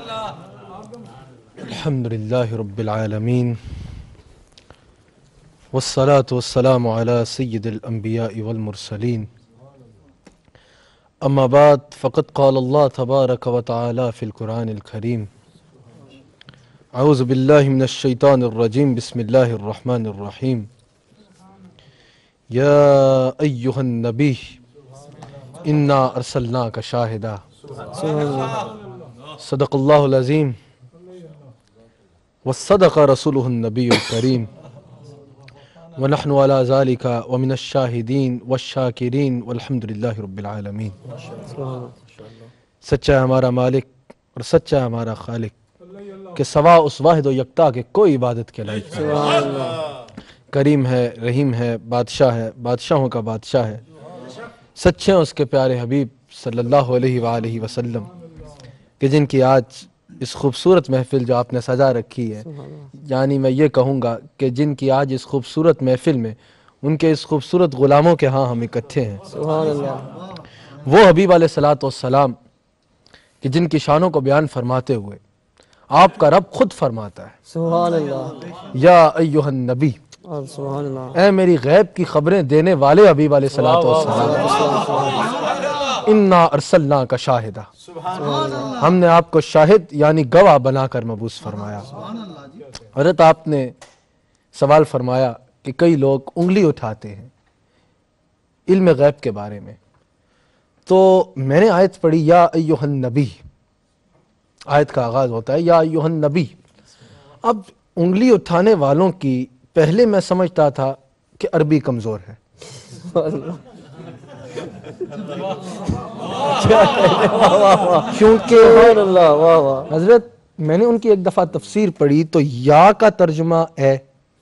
الحمدللہ رب العالمین والصلاة والسلام على سید الانبیاء والمرسلین اما بعد فقد قال اللہ تبارک و تعالی فی القرآن الکریم اعوذ باللہ من الشیطان الرجیم بسم اللہ الرحمن الرحیم یا ایہا النبی انا ارسلناک شاہدا صدق اللہ العظیم وصدق رسولہ النبی الکریم ونحن علی ذالک ومن الشاہدین والشاکرین والحمدللہ رب العالمین۔ سچا ہے ہمارا مالک اور سچا ہے ہمارا خالق کہ سوا اس واحد و یکتا کے کوئی عبادت کے لائق نہیں۔ کریم ہے، رحیم ہے، بادشاہ ہے، بادشاہوں کا بادشاہ ہے، سچے ہیں اس کے پیارے حبیب صلی اللہ علیہ وآلہ وسلم کہ جن کی آج اس خوبصورت محفل جو آپ نے سجا رکھی ہے، یعنی میں یہ کہوں گا کہ جن کی آج اس خوبصورت محفل میں ان کے اس خوبصورت غلاموں کے ہاں ہم اکٹھے ہیں، وہ حبیب علیہ الصلوۃ والسلام کہ جن کی شانوں کو بیان فرماتے ہوئے آپ کا رب خود فرماتا ہے سبحان اللہ یا ایہا النبی، سبحان اللہ، اے میری غیب کی خبریں دینے والے حبیب علیہ الصلوۃ والسلام، انا ارسلناک شاہدا، ہم نے آپ کو شاہد یعنی گواہ بنا کر مبعوث فرمایا۔ حضرت آپ نے سوال فرمایا کہ کئی لوگ انگلی اٹھاتے ہیں علم غیب کے بارے میں، تو میں نے آیت پڑھی یا ایہا النبی، آیت کا آغاز ہوتا ہے یا ایہا النبی۔ اب انگلی اٹھانے والوں کی پہلے میں سمجھتا تھا کہ عربی کمزور ہے، کیونکہ حضرت میں نے ان کی ایک دفعہ تفسیر پڑھی تو یا کا ترجمہ اے،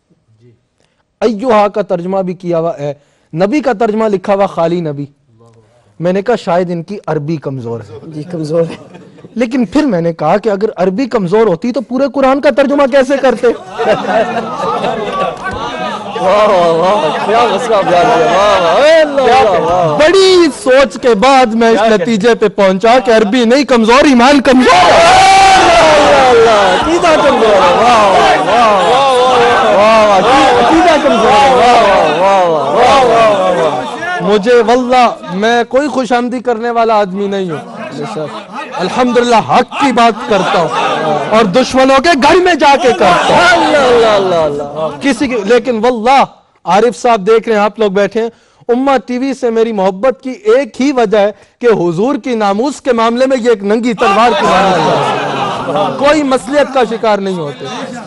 ایہا کا ترجمہ بھی کیا ہوا اے، نبی کا ترجمہ لکھا ہوا خالی نبی۔ میں نے کہا شاید ان کی عربی کمزور ہے، جی کمزور ہے، لیکن پھر میں نے کہا کہ اگر عربی کمزور ہوتی تو پورے قرآن کا ترجمہ کیسے کرتے؟ بڑی سوچ کے بعد میں اس نتیجے پہ پہنچا کہ عربی نہیں کمزور، ایمان کمزور ہے۔ مجھے واللہ میں کوئی خوش آمدی کرنے والا آدمی نہیں ہوں، الحمدللہ حق کی بات کرتا ہوں اور دشمنوں کے گھر میں جا کے کرتا ہوں کسی کی، لیکن واللہ عارف صاحب دیکھ رہے ہیں، آپ لوگ بیٹھے ہیں، امہ ٹی وی سے میری محبت کی ایک ہی وجہ ہے کہ حضور کی ناموس کے معاملے میں یہ ایک ننگی تلوار کی مانند کوئی مصلحت کا شکار نہیں ہوتے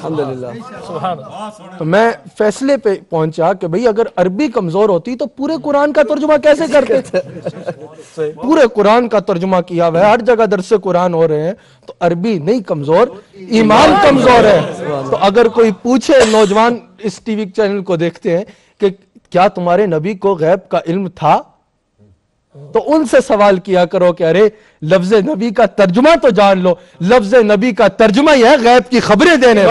الحمدللہ۔ تو میں فیصلے پہ پہنچا کہ بھئی اگر عربی کمزور ہوتی تو پورے قرآن کا ترجمہ کیسے کرتے؟ پورے قرآن کا ترجمہ کیا ہوا ہے، ہر جگہ درس قرآن ہو رہے ہیں، تو عربی نہیں کمزور، ایمان کمزور ہے۔ تو اگر کوئی پوچھے نوجوان اس ٹی وی چینل کو دیکھتے ہیں کہ کیا تمہارے نبی کو غیب کا علم تھا، تو ان سے سوال کیا کرو کہ ارے لفظ نبی کا ترجمہ تو جان لو، لفظ نبی کا ترجمہ یہ ہے غیب کی خبریں دینے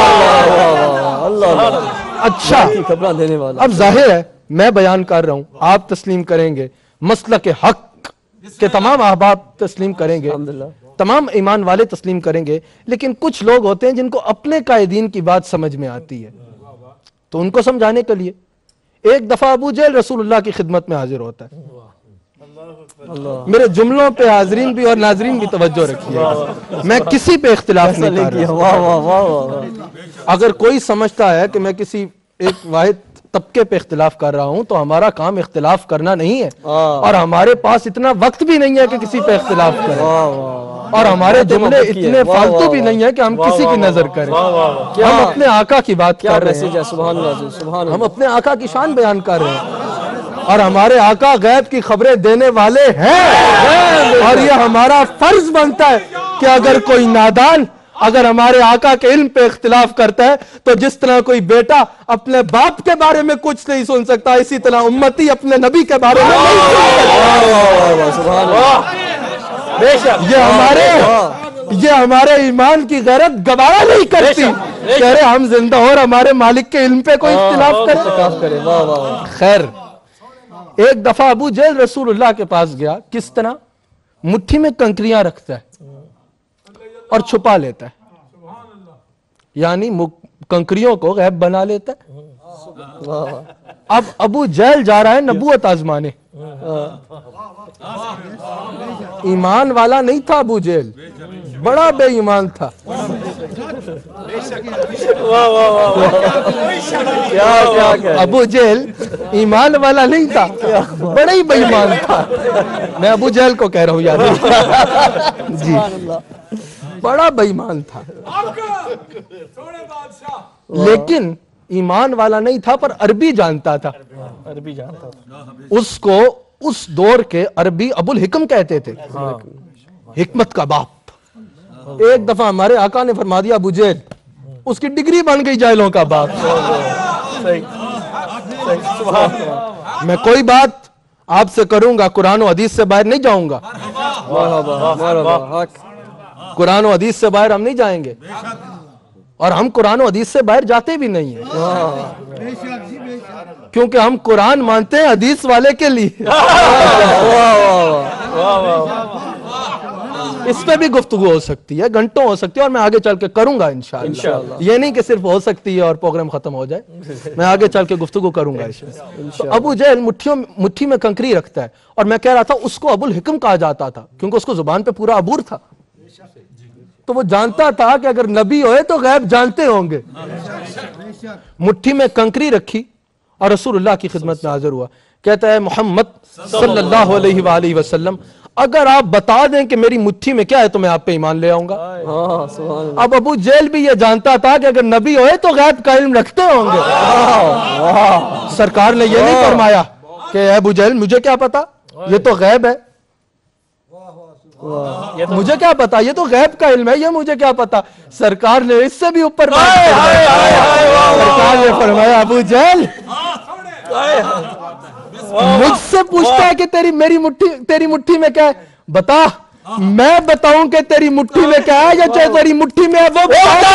والا۔ اچھا اب ظاہر ہے میں بیان کر رہا ہوں، آپ تسلیم کریں گے، مسلک حق کے تمام احباب تسلیم کریں گے، تمام ایمان والے تسلیم کریں گے، لیکن کچھ لوگ ہوتے ہیں جن کو اپنے قائدین کی بات سمجھ میں آتی ہے، تو ان کو سمجھانے کے لیے ایک دفعہ ابو جہل رسول اللہ کی خدمت میں حاضر ہوتا ہے۔ میرے جملوں پہ حاضرین بھی اور ناظرین بھی توجہ رکھیے، میں کسی پہ اختلاف نہیں کر رہا۔ اگر کوئی سمجھتا ہے کہ میں کسی ایک واحد طبقے پہ اختلاف کر رہا ہوں تو ہمارا کام اختلاف کرنا نہیں ہے، اور ہمارے پاس اتنا وقت بھی نہیں ہے کہ کسی پہ اختلاف کریں، اور ہمارے جملے اتنے فالتو بھی نہیں ہیں کہ ہم کسی کی نظر کریں۔ ہم اپنے آقا کی بات کر رہے ہیں، ہم اپنے آقا کی شان بیان کر رہے ہیں، اور ہمارے آقا غیب کی خبریں دینے والے ہیں، اور یہ ہمارا فرض بنتا ہے کہ اگر کوئی نادان اگر ہمارے آقا کے علم پہ اختلاف کرتا ہے تو جس طرح کوئی بیٹا اپنے باپ کے بارے میں کچھ نہیں سن سکتا، اسی طرح امتی اپنے نبی کے بارے میں نہیں سن سکتا۔ یہ ہمارے ایمان کی غیرت گوارا نہیں کرتی کہ ارے ہم زندہ اور ہمارے مالک کے علم پہ کوئی اختلاف کرے۔ خیر، ایک دفعہ ابو جہل رسول اللہ کے پاس گیا، کس طرح؟ مٹھی میں کنکریاں رکھتا ہے اور چھپا لیتا ہے، یعنی کنکریوں کو غیب بنا لیتا ہے۔ اب ابو جہل جا رہا ہے نبوت آزمانے، ایمان والا نہیں تھا ابو جہل، بڑا بے ایمان تھا۔ ابو جہل ایمان والا نہیں تھا، بڑا ہی بے ایمان تھا۔ میں ابو جہل کو کہہ رہا ہوں یاد جی، بڑا بے ایمان تھا، لیکن ایمان والا نہیں تھا پر عربی جانتا تھا۔ اس کو اس دور کے عربی ابو الحکم کہتے تھے، حکمت کا باپ۔ ایک دفعہ ہمارے آقا نے فرما دیا ابو جہل، اس کی ڈگری بن گئی جاہلوں کا باپ۔ میں کوئی بات آپ سے کروں گا، قرآن و حدیث سے باہر نہیں جاؤں گا، قرآن و حدیث سے باہر ہم نہیں جائیں گے، اور ہم قرآن و حدیث سے باہر جاتے بھی نہیں ہیں، کیونکہ ہم قرآن مانتے ہیں حدیث والے کے لیے۔ اس پہ بھی گفتگو ہو سکتی ہے، گھنٹوں ہو سکتی ہے، اور میں آگے چل کے کروں گا انشاءاللہ۔ یہ نہیں کہ صرف ہو سکتی ہے اور پروگرام ختم ہو جائے، میں آگے چل کے گفتگو کروں گا اس میں۔ تو ابو جہل مٹھی میں کنکری رکھتا ہے، اور میں کہہ رہا تھا اس کو ابو الحکم کہا جاتا تھا کیونکہ اس کو زبان پہ پورا عبور تھا، تو وہ جانتا تھا کہ اگر نبی ہوئے تو غیب جانتے ہوں گے۔ مٹھی میں کنکری رکھی اور رسول اللہ کی خدمت میں حاضر ہوا، کہتا ہے محمد صلی اللہ علیہ وآلہ وسلم اگر آپ بتا دیں کہ میری مٹھی میں کیا ہے تو میں آپ پہ ایمان لے آؤں گا۔ اب ابو جہل بھی یہ جانتا تھا کہ اگر نبی ہوئے تو غیب کا علم رکھتے ہوں گے۔ سرکار نے یہ نہیں فرمایا کہ اے ابو جہل مجھے کیا پتا، یہ تو غیب ہے، مجھے کیا پتا، یہ تو غیب کا علم ہے، یہ مجھے کیا پتا۔ سرکار نے اس سے بھی اوپر سرکار نے فرمایا ابو جہل مجھ سے پوچھتا ہے کہ تیری مٹھی میں کیا ہے، بتا، میں بتاؤں کہ تیری مٹھی میں کیا ہے، یا چاہے تیری مٹھی میں ہے وہ بتا۔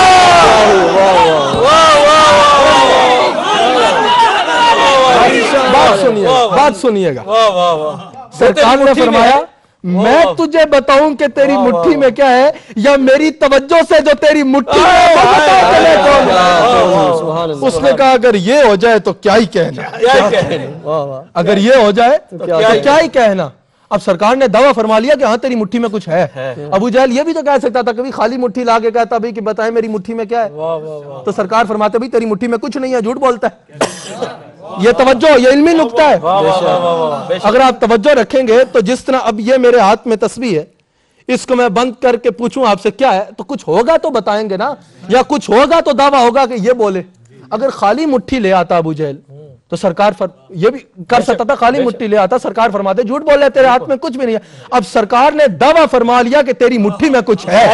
بات سنیے گا، سرکار نے فرمایا میں تجھے بتاؤں کہ تیری مٹھی میں کیا ہے، یا میری توجہ سے جو تیری مٹھی میں ہے وہ بتا چلے کون۔ اس نے کہا اگر یہ ہو جائے تو کیا ہی کہنا، اگر یہ ہو جائے تو کیا ہی کہنا۔ اب سرکار نے دعویٰ فرما لیا کہ ہاں تیری مٹھی میں کچھ ہے۔ ابو جہل یہ بھی تو کہہ سکتا تھا، کبھی خالی مٹھی لا کے کہتا بھی کہ بتائیں میری مٹھی میں کیا ہے، تو سرکار فرماتے بھی تیری مٹھی میں کچھ نہیں ہے، جھوٹ بولتا ہے۔ یہ توجہ، یہ علمی نکتہ ہے، اگر آپ توجہ رکھیں گے تو جس طرح اب یہ میرے ہاتھ میں تسبیح ہے، اس کو میں بند کر کے پوچھوں آپ سے کیا ہے تو کچھ ہوگا تو بتائیں گے نا، یا کچھ ہوگا تو دعویٰ ہوگا کہ یہ بولے۔ اگر خالی مٹھی لے آتا ابو جہل تو سرکار یہ بھی کر سکتا تھا، خالی مٹھی لے آتا، سرکار فرماتے جھوٹ بول رہے تیرے ہاتھ میں کچھ بھی نہیں ہے۔ اب سرکار نے دعویٰ فرما لیا کہ تیری مٹھی میں کچھ ہے،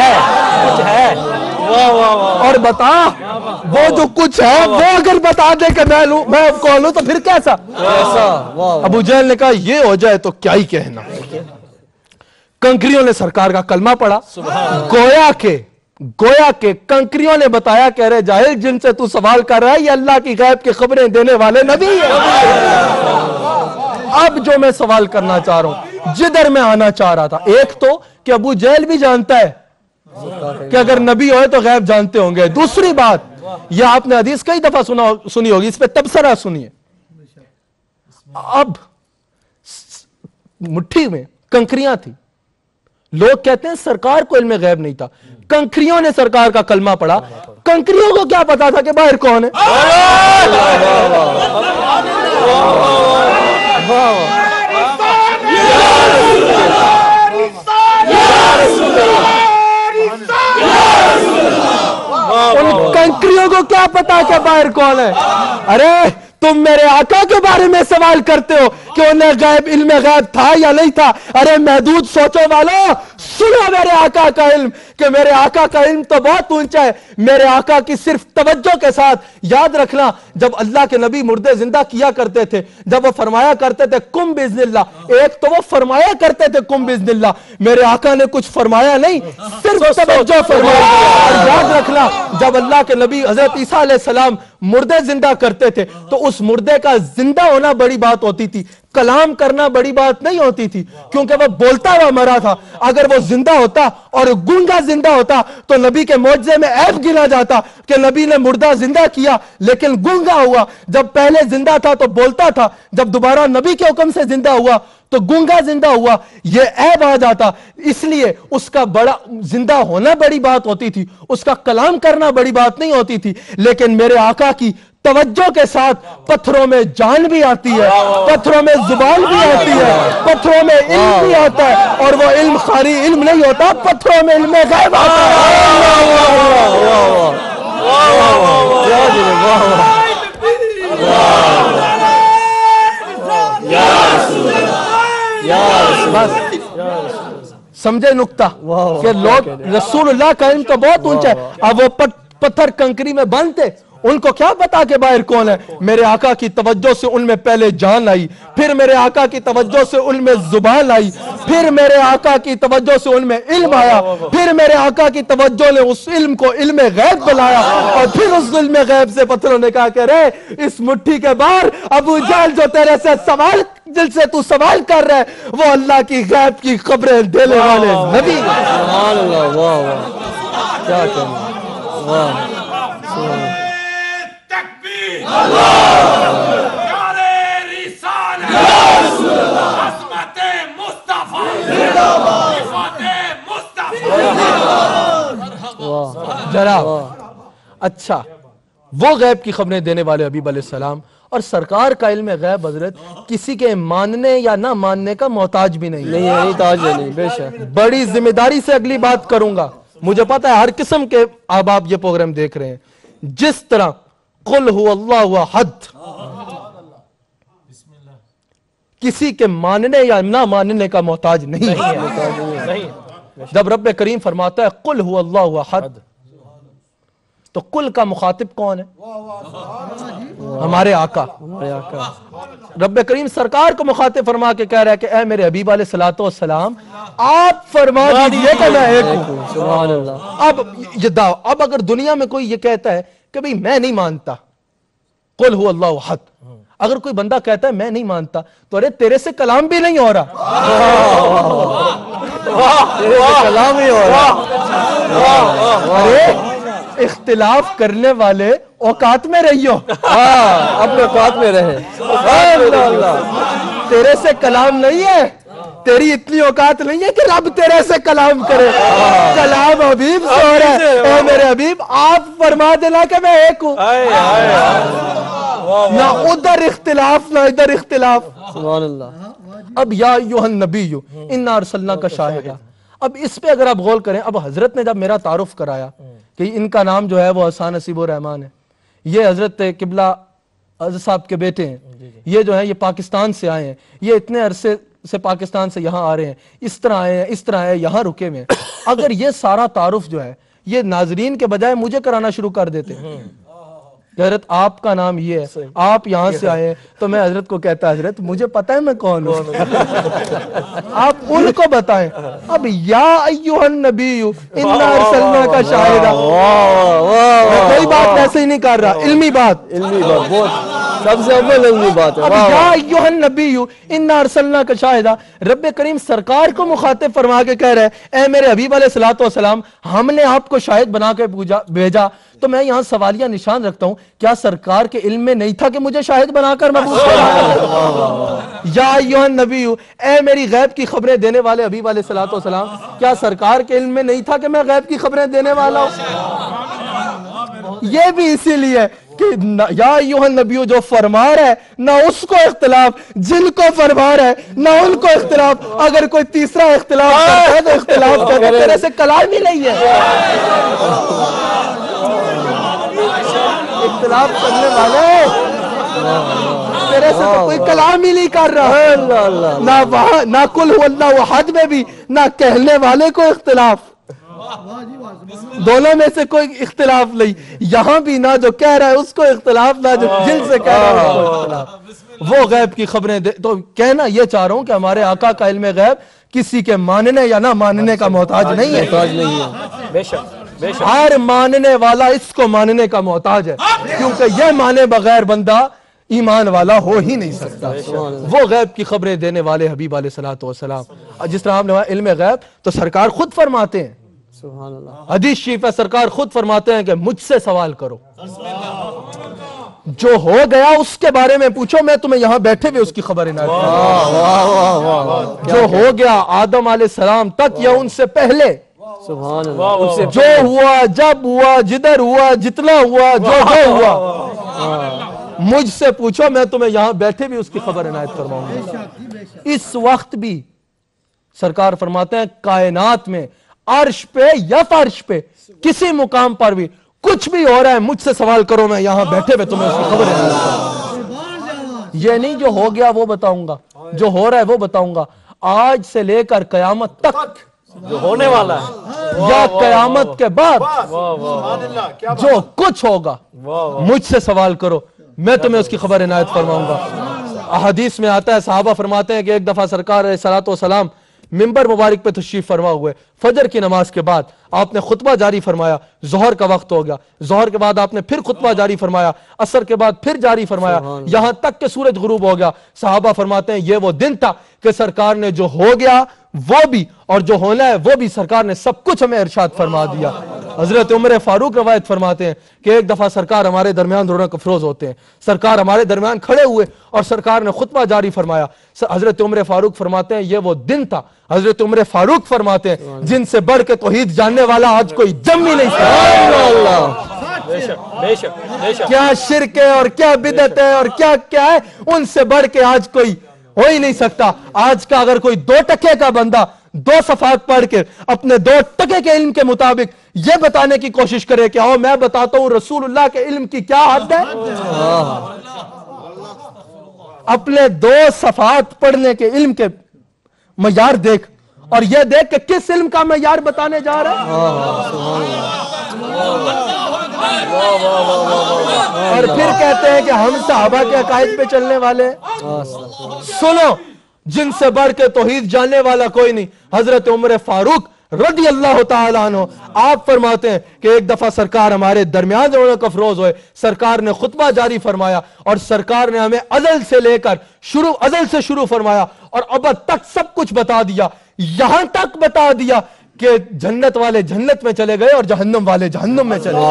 اور بتا وہ جو کچھ ہے وہ اگر بتا دے کہ میں کون ہوں تو پھر کیسا۔ ابو جہل نے کہا یہ ہو جائے تو کیا ہی کہنا۔ کنکریوں نے سرکار کا کلمہ پڑھا، گویا کہ کنکریوں نے بتایا کہ ارے جاہل جن سے تو سوال کر رہا ہے یہ اللہ کی غیب کی خبریں دینے والے نبی ہیں۔ اب جو میں سوال کرنا چاہ رہا ہوں، جدھر میں آنا چاہ رہا تھا، ایک تو کہ ابو جہل بھی جانتا ہے کہ اگر نبی ہوئے تو غیب جانتے ہوں گے۔ دوسری بات، یہ آپ نے حدیث کئی دفعہ سنی ہوگی، اس پہ تبصرہ سنیے۔ اب مٹھی میں کنکریاں تھی، لوگ کہتے ہیں سرکار کو علم غیب نہیں تھا، کنکریوں نے سرکار کا کلمہ پڑھا، کنکریوں کو کیا پتا تھا کہ باہر کون ہے۔ ان کنکریوں کو کیا پتا کہ باہر کون ہے۔ ارے تم میرے آقا کے بارے میں سوال کرتے ہو کہ انہیں غیب، علم غیب تھا یا نہیں تھا۔ ارے محدود سوچو والو، سنو میرے آقا کا علم، کہ میرے آقا کا علم تو بہت اونچا ہے۔ میرے آقا کی صرف توجہ کے ساتھ یاد رکھنا، جب اللہ کے نبی مردے زندہ کیا کرتے تھے، جب وہ فرمایا کرتے تھے کم باذن اللہ، ایک تو وہ فرمایا کرتے تھے کم باذن اللہ، میرے آقا نے کچھ فرمایا نہیں، صرف توجہ فرمایا۔ اور یاد رکھنا جب اللہ کے نبی حضرت عیسیٰ علیہ السلام مردے زندہ کرتے تھے تو اس مردے کا زندہ ہونا بڑی بات ہوتی تھی، کلام کرنا بڑی بات نہیں ہوتی تھی، کیونکہ وہ بولتا ہوا مرا تھا۔ اگر وہ زندہ ہوتا اور گونگا زندہ ہوتا تو نبی کے معجزے میں عیب گنا جاتا کہ نبی نے مردہ زندہ کیا لیکن گونگا ہوا۔ جب پہلے زندہ تھا تو بولتا تھا، جب دوبارہ نبی کے حکم سے زندہ ہوا تو گونگا زندہ ہوا، یہ عیب آ جاتا۔ اس لیے اس کا بڑا زندہ ہونا بڑی بات ہوتی تھی، اس کا کلام کرنا بڑی بات نہیں ہوتی تھی۔ لیکن میرے آقا کی توجہ کے ساتھ پتھروں میں جان بھی آتی ہے، پتھروں میں زبان بھی آتی ہے، پتھروں میں علم بھی آتا ہے، اور وہ علم خالی علم نہیں ہوتا، پتھروں میں علم غیب آتا ہے۔ بس سمجھے نکتہ کہ لوگ رسول اللہ کا علم تو بہت اونچا ہے، اب وہ پتھر کنکری میں بند تھے، ان کو کیا پتا کہ باہر کون ہے؟ میرے آقا کی توجہ سے ان میں پہلے جان آئی، پھر میرے آقا کی توجہ سے ان میں زبان آئی، پھر میرے آقا کی توجہ سے ان میں علم آیا، پھر میرے آقا کی توجہ نے اس علم کو علم غیب بلایا، اور پھر اس علم غیب سے پتھروں نے کہا کہ رے اس مٹھی کے باہر ابو جہل جو تیرے سے سوال جل سے تو سوال کر رہا ہے وہ اللہ کی غیب کی خبریں دینے والے نبی۔ سبحان اللہ، واہ واہ، کیا کہنا، واہ تکبیر، پیارے رسالت، عظمت مصطفیٰ، صفات مصطفیٰ۔ جناب اچھا، وہ غیب کی خبریں دینے والے حبیب علیہ السلام اور سرکار کا علم غیب حضرت کسی کے ماننے یا نہ ماننے کا محتاج بھی نہیں ہے، نہیں تاج نہیں، بے شک۔ بڑی ذمہ داری سے اگلی بات کروں گا۔ مجھے پتا ہے ہر قسم کے احباب یہ پروگرام دیکھ رہے ہیں، جس طرح قل هو اللہ احد کسی کے ماننے یا نہ ماننے کا محتاج نہیں ہے۔ جب رب کریم فرماتا ہے قل هو اللہ احد تو قل کا مخاطب کون ہے؟ ہمارے آقا۔ رب کریم سرکار کو مخاطب فرما کے کہہ رہا ہے کہ اے میرے حبیب علیہ السلام آپ فرما دیجئے کہ میں ایک ہوں۔ سبحان اللہ۔ اب اگر دنیا میں کوئی یہ کہتا ہے کہ بھئی میں نہیں مانتا قل هو اللہ احد، اگر کوئی بندہ کہتا ہے میں نہیں مانتا تو ارے تیرے سے کلام بھی نہیں ہو رہا، تیرے سے کلام ہی ہو رہا۔ ارے اختلاف کرنے والے اوقات میں رہیو، اپنے اوقات میں رہے۔ تیرے سے کلام نہیں ہے، تیری اتنی اوقات نہیں ہے کہ رب تیرے سے کلام کرے، کلام حبیب سے ہو رہا ہے۔ اے میرے حبیب آپ فرما دینا کہ میں ایک ہوں، نہ ادھر اختلاف نہ ادھر اختلاف۔ سبحان اللہ۔ اب یا ایھا النبی انا ارسلناک شاہدا، اب اس پہ اگر آپ غور کریں، اب حضرت نے جب میرا تعارف کرایا کہ ان کا نام جو ہے وہ حسان نصیب الرحمان ہے، یہ حضرت قبلہ حضرت صاحب کے بیٹے ہیں، یہ جو ہے یہ پاکستان سے آئے ہیں، یہ اتنے عرصے سے پاکستان سے یہاں آ رہے ہیں، اس طرح آئے ہیں، اس طرح آئے ہیں، یہاں رکے ہوئے ہیں۔ اگر یہ سارا تعارف جو ہے یہ ناظرین کے بجائے مجھے کرانا شروع کر دیتے کہ حضرت آپ کا نام یہ ہے، آپ یہاں سے آئے ہیں، تو میں حضرت کو کہتا حضرت مجھے پتہ ہے میں کون ہوں، آپ ان کو بتائیں۔ اب یا ایھا النبی انا ارسلناک شاہدا، میں کوئی بات ایسے ہی نہیں کر رہا، علمی بات، علمی بات، بہت سب سے اول علمی بات ہے۔ اب یا ایھا النبی انا ارسلناک شاہدا، رب کریم سرکار کو مخاطب فرما کے کہہ رہے ہیں اے میرے حبیب علیہ السلام ہم نے آپ کو شاہد بنا کے بھیجا، تو میں یہاں سوالیہ نشان رکھتا ہوں، کیا سرکار کے علم میں نہیں تھا کہ مجھے شاہد بنا کر مبعوث کرا؟ یا ایھا النبی، اے میری غیب کی خبریں دینے والے حبیب علیہ السلام، کیا سرکار کے علم میں نہیں تھا کہ میں غیب کی خبریں دینے والا ہوں؟ یہ بھی اسی لیے کہ یا ایھا النبی جو فرما رہا ہے نہ اس کو اختلاف، جن کو فرما رہا ہے نہ ان کو اختلاف، اگر کوئی تیسرا اختلاف کرتا ہے تو اختلاف کرتا ہے، تیرے سے کلام ہی نہیں ہے۔ اختلاف کرنے والے تیرے سے تو کوئی کلام ہی نہیں کر رہا، نہ وہاں نہ قل هو اللہ احد میں بھی نہ کہنے والے کو اختلاف، دونوں میں سے کوئی اختلاف نہیں، یہاں بھی نہ جو کہہ رہا ہے اس کو اختلاف، نہ جو جن سے کہہ رہا ہے اس کو اختلاف۔ وہ غیب کی خبریں تو کہنا یہ چاہ رہا ہوں کہ ہمارے آقا کا علم غیب کسی کے ماننے یا نہ ماننے کا محتاج نہیں ہے، بے شک بے شک۔ ہر ماننے والا اس کو ماننے کا محتاج ہے، کیونکہ یہ مانے بغیر بندہ ایمان والا ہو ہی نہیں سکتا۔ وہ غیب کی خبریں دینے والے حبیب علیہ الصلوۃ والسلام، جس طرح ہم نے علم غیب تو سرکار خود فرماتے ہیں، سبحان اللہ، حدیث شریف ہے سرکار خود فرماتے ہیں کہ مجھ سے سوال کرو، جو ہو گیا اس کے بارے میں پوچھو، میں تمہیں یہاں بیٹھے ہوئے اس کی خبر عنایت کروں۔ جو ہو گیا آدم علیہ السلام تک یا ان سے پہلے، سبحان اللہ، جو ہوا، جب ہوا، جدھر ہوا، جتنا ہوا، جو ہوا، مجھ سے پوچھو، میں تمہیں یہاں بیٹھے بھی اس کی خبر عنایت فرماؤں گا۔ اس وقت بھی سرکار فرماتے ہیں کائنات میں عرش پہ یا فرش پہ کسی مقام پر بھی کچھ بھی ہو رہا ہے، مجھ سے سوال کرو، میں یہاں بیٹھے ہوئے تمہیں اس کی خبر عنایت کروں۔ یہ نہیں جو ہو گیا وہ بتاؤں گا، جو ہو رہا ہے وہ بتاؤں گا، آج سے لے کر قیامت تک جو ہونے والا ہے یا قیامت کے بعد جو کچھ ہوگا مجھ سے سوال کرو، میں تمہیں اس کی خبر عنایت فرماؤں گا۔ احادیث میں آتا ہے، صحابہ فرماتے ہیں کہ ایک دفعہ سرکار علیہ الصلوۃ والسلام ممبر مبارک پہ تشریف فرما ہوئے، فجر کی نماز کے بعد آپ نے خطبہ جاری فرمایا، ظہر کا وقت ہو گیا، ظہر کے بعد آپ نے پھر خطبہ جاری فرمایا، عصر کے بعد پھر جاری فرمایا، یہاں تک کہ سورج غروب ہو گیا۔ صحابہ فرماتے ہیں یہ وہ دن تھا کہ سرکار نے جو ہو گیا وہ بھی اور جو ہونا ہے وہ بھی سرکار نے سب کچھ ہمیں ارشاد فرما دیا۔ حضرت عمر فاروق روایت فرماتے ہیں کہ ایک دفعہ سرکار ہمارے درمیان رونق افروز ہوتے ہیں، سرکار ہمارے درمیان کھڑے ہوئے اور سرکار نے خطبہ جاری فرمایا۔ حضرت عمر فاروق فرماتے ہیں یہ وہ دن تھا، حضرت عمر فاروق فرماتے ہیں جن سے بڑھ کے توحید جاننے والا آج کوئی جم ہی نہیں سکتا۔ کیا شرک ہے اور کیا بدعت ہے اور کیا کیا ہے، ان سے بڑھ کے آج کوئی ہو ہی نہیں سکتا۔ آج کا اگر کوئی 2 ٹکے کا بندہ 2 صفحات پڑھ کے اپنے 2 ٹکے کے علم کے مطابق یہ بتانے کی کوشش کرے کہ آؤ میں بتاتا ہوں رسول اللہ کے علم کی کیا حد ہے، اپنے 2 صفحات پڑھنے کے علم کے معیار دیکھ اور یہ دیکھ کہ کس علم کا معیار بتانے جا رہا ہے، اور پھر کہتے ہیں کہ ہم صحابہ کے عقائد پہ چلنے والے ہیں۔ سنو، جن سے بڑھ کے توحید جاننے والا کوئی نہیں، حضرت عمر فاروق رضی اللہ تعالیٰ عنہ آپ فرماتے ہیں کہ ایک دفعہ سرکار ہمارے درمیان رونق افروز ہوئے، سرکار نے خطبہ جاری فرمایا اور سرکار نے ہمیں ازل سے لے کر ازل سے شروع فرمایا اور ابد تک سب کچھ بتا دیا، یہاں تک بتا دیا کہ جنت والے جنت میں چلے گئے اور جہنم والے جہنم میں چلے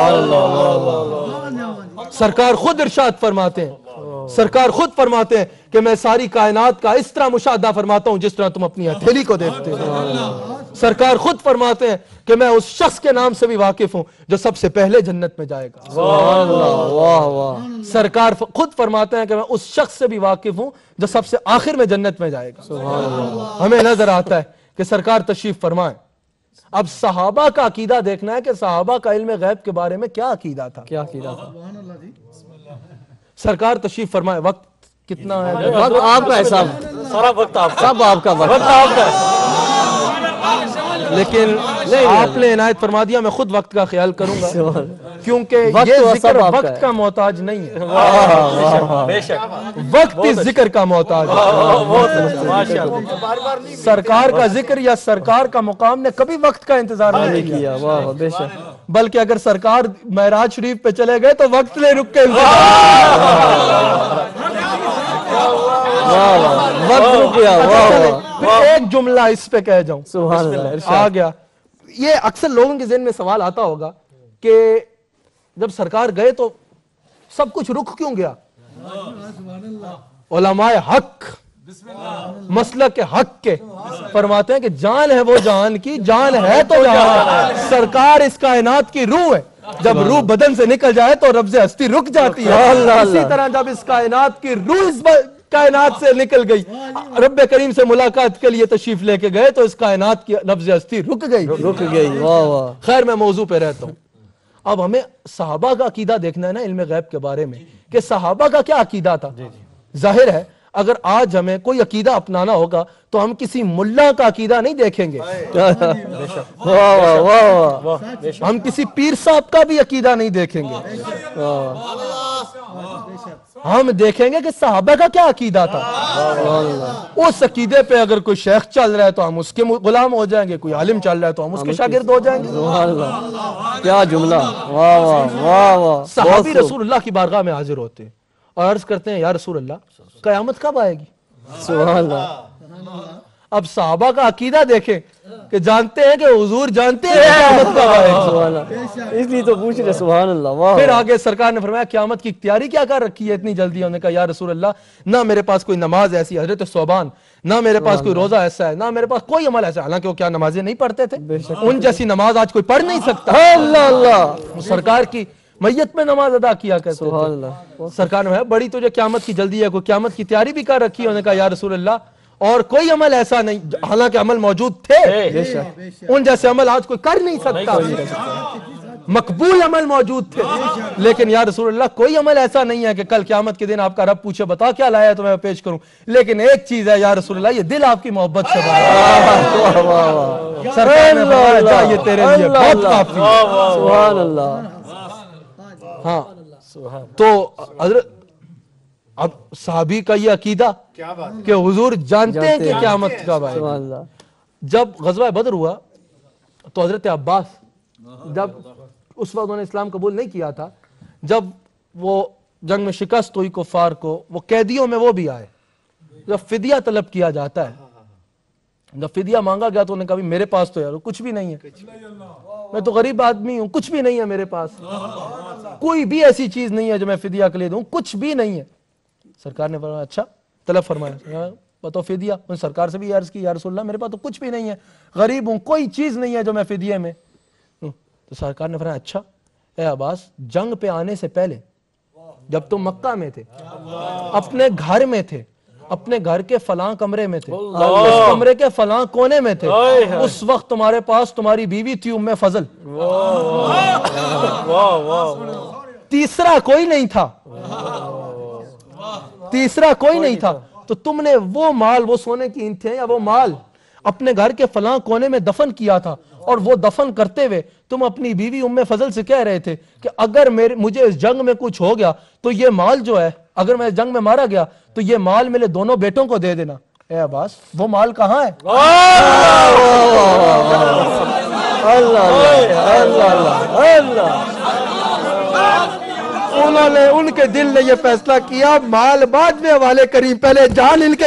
گئے۔ سرکار خود ارشاد فرماتے ہیں، سرکار خود فرماتے ہیں کہ میں ساری کائنات کا اس طرح مشاہدہ فرماتا ہوں جس طرح تم اپنی ہتھیلی کو دیکھتے ہو۔ سرکار خود فرماتے ہیں کہ میں اس شخص کے نام سے بھی واقف ہوں جو سب سے پہلے جنت میں جائے گا۔ سرکار خود فرماتے ہیں کہ میں اس شخص سے بھی واقف ہوں جو سب سے آخر میں جنت میں جائے گا۔ ہمیں نظر آتا ہے کہ سرکار تشریف فرمائیں۔ اب صحابہ کا عقیدہ دیکھنا ہے کہ صحابہ کا علم غیب کے بارے میں کیا عقیدہ تھا، کیا عقیدہ تھا۔ سرکار تشریف فرمائے۔ وقت کتنا ہے؟ وقت آپ کا حساب، سارا وقت آپ کا، سب آپ کا وقت آپ کا، لیکن آپ نے عنایت فرما دیا میں خود وقت کا خیال کروں گا، کیونکہ یہ ذکر وقت کا محتاج نہیں ہے، وقت اس ذکر کا محتاج ہے۔ سرکار کا ذکر یا سرکار کا مقام نے کبھی وقت کا انتظار نہیں کیا، بے شک، بلکہ اگر سرکار معراج شریف پہ چلے گئے تو وقت نے رک کے وقت رک گیا۔ ایک جملہ اس پہ کہہ جاؤں، سبحان اللہ، آ گیا۔ یہ اکثر لوگوں کے ذہن میں سوال آتا ہوگا کہ جب سرکار گئے تو سب کچھ رک کیوں گیا؟ علماء حق مسلک حق کے فرماتے ہیں کہ جان ہے وہ جان کی، جان ہے تو جان، سرکار اس کائنات کی روح ہے، جب روح بدن سے نکل جائے تو ربض ہستی رک جاتی ہے، اسی طرح جب اس کائنات کی روح اس کائنات سے نکل گئی، رب کریم سے ملاقات کے لیے تشریف لے کے گئے تو اس کائنات کی نبض ہستی رک گئی۔ خیر میں موضوع پہ رہتا ہوں۔ اب ہمیں صحابہ کا عقیدہ دیکھنا ہے نا علم غیب کے بارے میں کہ صحابہ کا کیا عقیدہ تھا۔ ظاہر ہے اگر آج ہمیں کوئی عقیدہ اپنانا ہوگا تو ہم کسی ملا کا عقیدہ نہیں دیکھیں گے، ہم کسی پیر صاحب کا بھی عقیدہ نہیں دیکھیں گے، ہم دیکھیں گے کہ صحابہ کا کیا عقیدہ تھا۔ اس عقیدے پہ اگر کوئی شیخ چل رہا ہے تو ہم اس کے غلام ہو جائیں گے، کوئی عالم چل رہا ہے تو ہم اس کے شاگرد ہو جائیں گے۔ کیا جملہ، واہ واہ واہ واہ۔ صحابی رسول اللہ کی بارگاہ میں حاضر ہوتے ہیں اور عرض کرتے ہیں یا رسول اللہ قیامت کب آئے گی؟ سبحان اللہ. اب صحابہ کا عقیدہ دیکھیں کہ جانتے ہیں کہ حضور جانتے ہیں قیامت کب آئے گی. سبحان اللہ. اس لیے تو پوچھ رہے. سبحان اللہ. واہ. پھر آگے سرکار نے فرمایا قیامت کی تیاری کیا کر رکھی ہے اتنی جلدی؟ انہوں نے کہا یا رسول اللہ نہ میرے پاس کوئی نماز ایسی حضرت ثوبان، نہ میرے پاس کوئی روزہ ایسا ہے، نہ میرے پاس کوئی عمل ایسا ہے. حالانکہ وہ کیا نمازیں نہیں پڑھتے تھے؟ ان جیسی نماز آج کوئی پڑھ نہیں سکتا. اللہ اللہ. سرکار کی میت میں نماز ادا کیا کرتے سبحان تھے. اللہ. سرکار نے بڑی تجھے قیامت کی جلدی ہے، کوئی قیامت کی تیاری بھی کر رکھی ہے؟ انہوں نے کہا یا رسول اللہ اور کوئی عمل ایسا نہیں، حالانکہ عمل موجود تھے، ان جیسے عمل آج کوئی کر نہیں سکتا، مقبول عمل موجود تھے، لیکن یا رسول اللہ کوئی عمل ایسا نہیں ہے کہ کل قیامت کے دن آپ کا رب پوچھے بتا کیا لایا ہے تو میں پیش کروں. لیکن ایک چیز ہے یا رسول اللہ، یہ دل آپ کی محبت سے بھرا. سرکار نے فرمایا جا یہ تیرے لیے بہت کافی ہے. سبحان اللہ. ہاں تو حضرت اب صحابی کا یہ عقیدہ کہ حضور جانتے ہیں کہ قیامت کب آئے. سبحان اللہ. جب غزوہ بدر ہوا تو حضرت عباس جب اس وقت انہوں نے اسلام قبول نہیں کیا تھا، جب وہ جنگ میں شکست ہوئی کفار کو، وہ قیدیوں میں وہ بھی آئے. جب فدیہ طلب کیا جاتا ہے، جب فدیہ مانگا گیا تو انہوں نے کہا میرے پاس تو یار کچھ بھی نہیں ہے، میں تو غریب آدمی ہوں، کچھ بھی نہیں ہے میرے پاس، کوئی بھی ایسی چیز نہیں ہے جو میں فدیہ کے لیے دوں، کچھ بھی نہیں ہے. سرکار نے فرمایا اچھا طلب فرمایا بتاؤ فدیہ. سرکار سے بھی عرض کی یا رسول اللہ میرے پاس تو کچھ بھی نہیں ہے، غریب ہوں، کوئی چیز نہیں ہے جو میں فدیہ میں. تو سرکار نے فرمایا اچھا اے عباس جنگ پہ آنے سے پہلے جب تم مکہ میں تھے، اپنے گھر میں تھے، اپنے گھر کے فلاں کمرے میں تھے، اس کمرے کے فلاں کونے میں تھے، اس وقت تمہارے پاس تمہاری بیوی تھی ام فضل، تیسرا کوئی نہیں تھا، تیسرا کوئی نہیں تھا. تو تم نے وہ مال، وہ سونے کی اینٹیں یا وہ مال اپنے گھر کے فلاں کونے میں دفن کیا تھا، اور وہ دفن کرتے ہوئے تم اپنی بیوی ام فضل سے کہہ رہے تھے کہ اگر مجھے اس جنگ میں کچھ ہو گیا تو یہ مال جو ہے، اگر میں اس جنگ میں مارا گیا تو یہ مال میرے دونوں بیٹوں کو دے دینا. اے عباس وہ مال کہاں ہے؟ انہوں نے، ان کے دل نے یہ فیصلہ کیا مال بعد میں حوالے کری، پہلے جان ان کے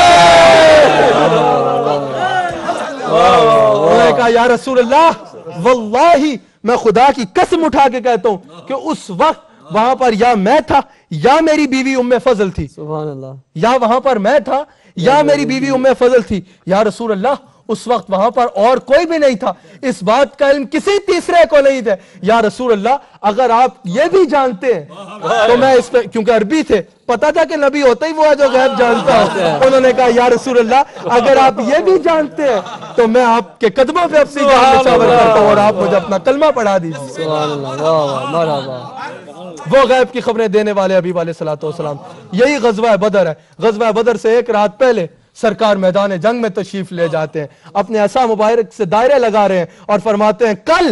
انہوں نے کہا یا رسول اللہ واللہ میں خدا کی قسم اٹھا کے کہتا ہوں کہ اس وقت وہاں پر یا میں تھا یا میری بیوی ام فضل تھی. سبحان اللہ. یا وہاں پر میں تھا یا میری بیوی ام فضل تھی. یا رسول اللہ اس وقت وہاں پر اور کوئی بھی نہیں تھا، اس بات کا علم کسی تیسرے کو نہیں تھا. یا رسول اللہ اگر آپ یہ بھی جانتے ہیں تو میں اس پہ، کیونکہ عربی تھے، پتا تھا کہ نبی ہوتا ہی وہ ہے جو غیب جانتا ہے. انہوں نے کہا یا رسول اللہ اگر آپ یہ بھی جانتے ہیں تو میں آپ کے قدموں پہ اپنی جان نچھاور کرتا ہوں اور آپ مجھے اپنا کلمہ پڑھا دیجیے. سبحان اللہ. واہ واہ. مرحبا. وہ غیب کی خبریں دینے والے حبیب علیہ الصلوۃ والسلام. یہی غزوہ بدر ہے. غزوہ بدر سے ایک رات پہلے سرکار میدان جنگ میں تشریف لے جاتے ہیں، اپنے عصا مبارک سے دائرے لگا رہے ہیں اور فرماتے ہیں کل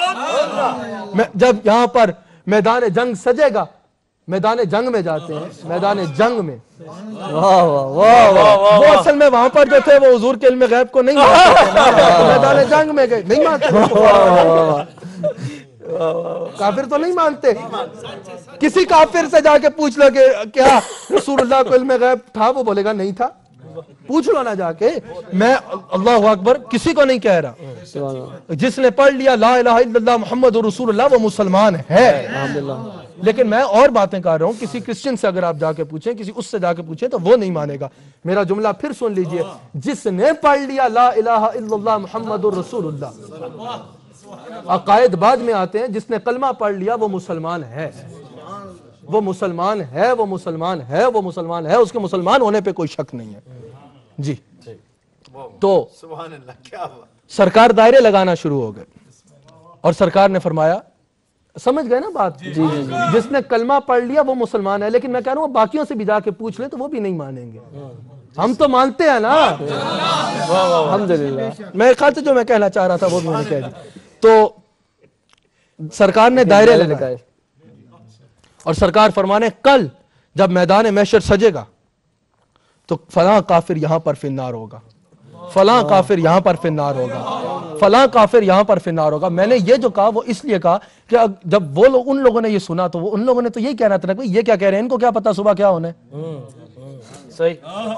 جب یہاں پر میدان جنگ سجے گا، میدان جنگ میں جاتے ہیں، میدان جنگ میں وہ اصل میں وہاں پر جو تھے وہ حضور کے علم غیب کو نہیں مانتے تھے، میدان جنگ میں گئے نہیں مانتے، کافر تو نہیں مانتے. کسی کافر سے جا کے پوچھ لو کہ کیا رسول اللہ کو علم غیب تھا، وہ بولے گا نہیں تھا. پوچھ لو نا جا کے. میں اللہ اکبر کسی کو نہیں کہہ رہا، جس نے پڑھ لیا لا الہ الا اللہ محمد رسول اللہ وہ مسلمان ہے. لیکن میں اور باتیں کر رہا ہوں. کسی کرسچن سے اگر آپ جا کے پوچھیں، کسی اس سے جا کے پوچھیں تو وہ نہیں مانے گا. میرا جملہ پھر سن لیجئے، جس نے پڑھ لیا لا الہ الا اللہ محمد رسول اللہ، عقائد بعد میں آتے ہیں، جس نے کلمہ پڑھ لیا وہ مسلمان ہے، وہ مسلمان ہے، وہ مسلمان ہے، وہ مسلمان ہے، اس کے مسلمان ہونے پہ کوئی شک نہیں ہے. جی تو سرکار دائرے لگانا شروع ہو گئے اور سرکار نے فرمایا، سمجھ گئے نا بات؟ جس نے کلمہ پڑھ لیا وہ مسلمان ہے. لیکن میں کہہ رہا ہوں باقیوں سے بھی جا کے پوچھ لیں تو وہ بھی نہیں مانیں گے. ہم تو مانتے ہیں نا الحمدللہ. میں خیال سے جو میں کہنا چاہ رہا تھا وہ بھی میں نے کہہ دیا. تو سرکار نے دائرے لگائے اور سرکار فرمانے کل جب میدان محشر سجے گا تو فلاں کافر یہاں پر فی النار ہوگا، فلاں کافر یہاں پر فی النار ہوگا، فلاں کافر یہاں پر فی النار ہوگا۔ میں نے یہ جو کہا وہ اس لیے کہا کہ جب وہ لوگ ان لوگوں نے یہ سنا تو ان لوگوں نے تو یہی کہنا تھا نا کہ یہ کیا کہہ رہے ہیں، ان کو کیا پتا صبح کیا ہونا ہے۔ صحیح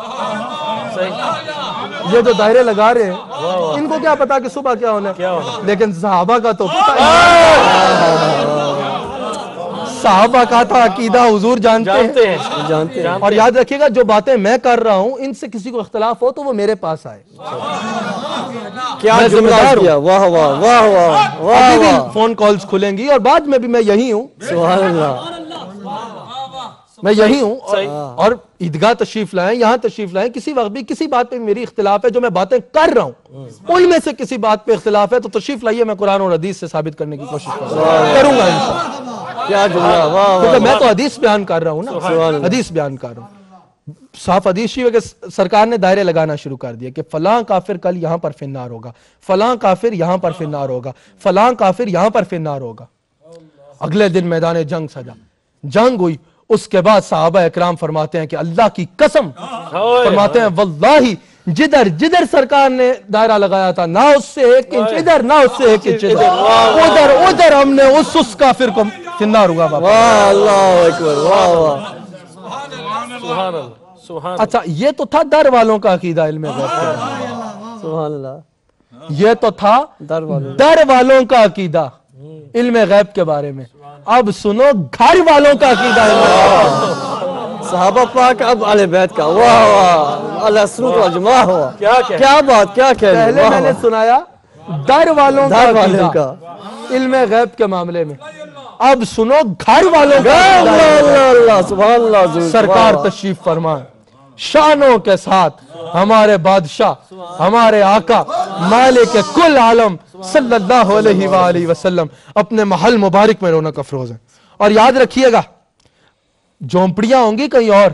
یہ جو دائرے لگا رہے ہیں ان کو کیا پتا کہ صبح کیا ہونا ہے، لیکن صحابہ کا تو پتا ہے، صحابہ کا تھا عقیدہ حضور جانتے ہیں۔ اور یاد رکھیے گا جو باتیں میں کر رہا ہوں ان سے کسی کو اختلاف ہو تو وہ میرے پاس آئے، کیا میں ذمہ دار ہوں۔ کیا، واہ واہ واہ واہ واہ ابھی بھی واہ، فون کالز کھلیں گی اور بعد میں بھی میں یہی ہوں، سبحان اللہ، میں یہی ہوں۔ اور عیدگاہ تشریف لائیں، یہاں تشریف لائیں، کسی وقت بھی کسی بات پہ میری اختلاف ہے، جو میں باتیں کر رہا ہوں ان میں سے کسی بات پہ اختلاف ہے تو تشریف لائیے، میں قرآن اور حدیث سے ثابت کرنے کی کوشش کروں گا انشاءاللہ۔ کیا جملہ، واہ کیونکہ واہ، میں تو حدیث بیان کر رہا ہوں نا، حدیث بیان کر رہا ہوں۔ صاف حدیث شریف ہے کہ سرکار نے دائرے لگانا شروع کر دیا کہ فلاں کافر کل یہاں پر فی النار ہوگا، فلاں کافر یہاں پر فی النار ہوگا، فلاں کافر یہاں پر فی النار ہوگا۔ اگلے دن میدان جنگ سجا، جنگ ہوئی، اس کے بعد صحابہ اکرام فرماتے ہیں کہ اللہ کی قسم، فرماتے ہیں واللہ جدھر جدھر سرکار نے دائرہ لگایا تھا نہ اس سے 1 انچ ادھر نہ اس سے 1 انچ ادھر، ادھر ہم نے اس کافر کو فی النار ہوگا۔ واہ، اللہ اکبر، واہ واہ، سبحان اللہ، سبحان اچھا یہ تو تھا در والوں کا عقیدہ علم غیب کا، سبحان اللہ، یہ تو تھا در والوں، در والوں کا عقیدہ علم غیب کے بارے میں۔ اب سنو گھر والوں کا عقیدہ علم غیب۔ صحابہ پاک اب اہل بیت کا، واہ واہ، اللہ سنو تو اجماع ہوا، کیا بات، کیا کہنے، پہلے میں نے سنایا در والوں کا در والوں عقیدہ کا، علم غیب کے معاملے میں، اب سنو گھر والوں کا عقیدہ۔ اللہ اللہ، سبحان اللہ، ضرور، سرکار تشریف فرمائیں شانوں کے ساتھ، ہمارے بادشاہ، ہمارے آقا، مالک کل عالم صلی اللہ علیہ وآلہ وسلم اپنے محل مبارک میں رونق افروز ہیں۔ اور یاد رکھیے گا جھونپڑیاں ہوں گی کہیں اور،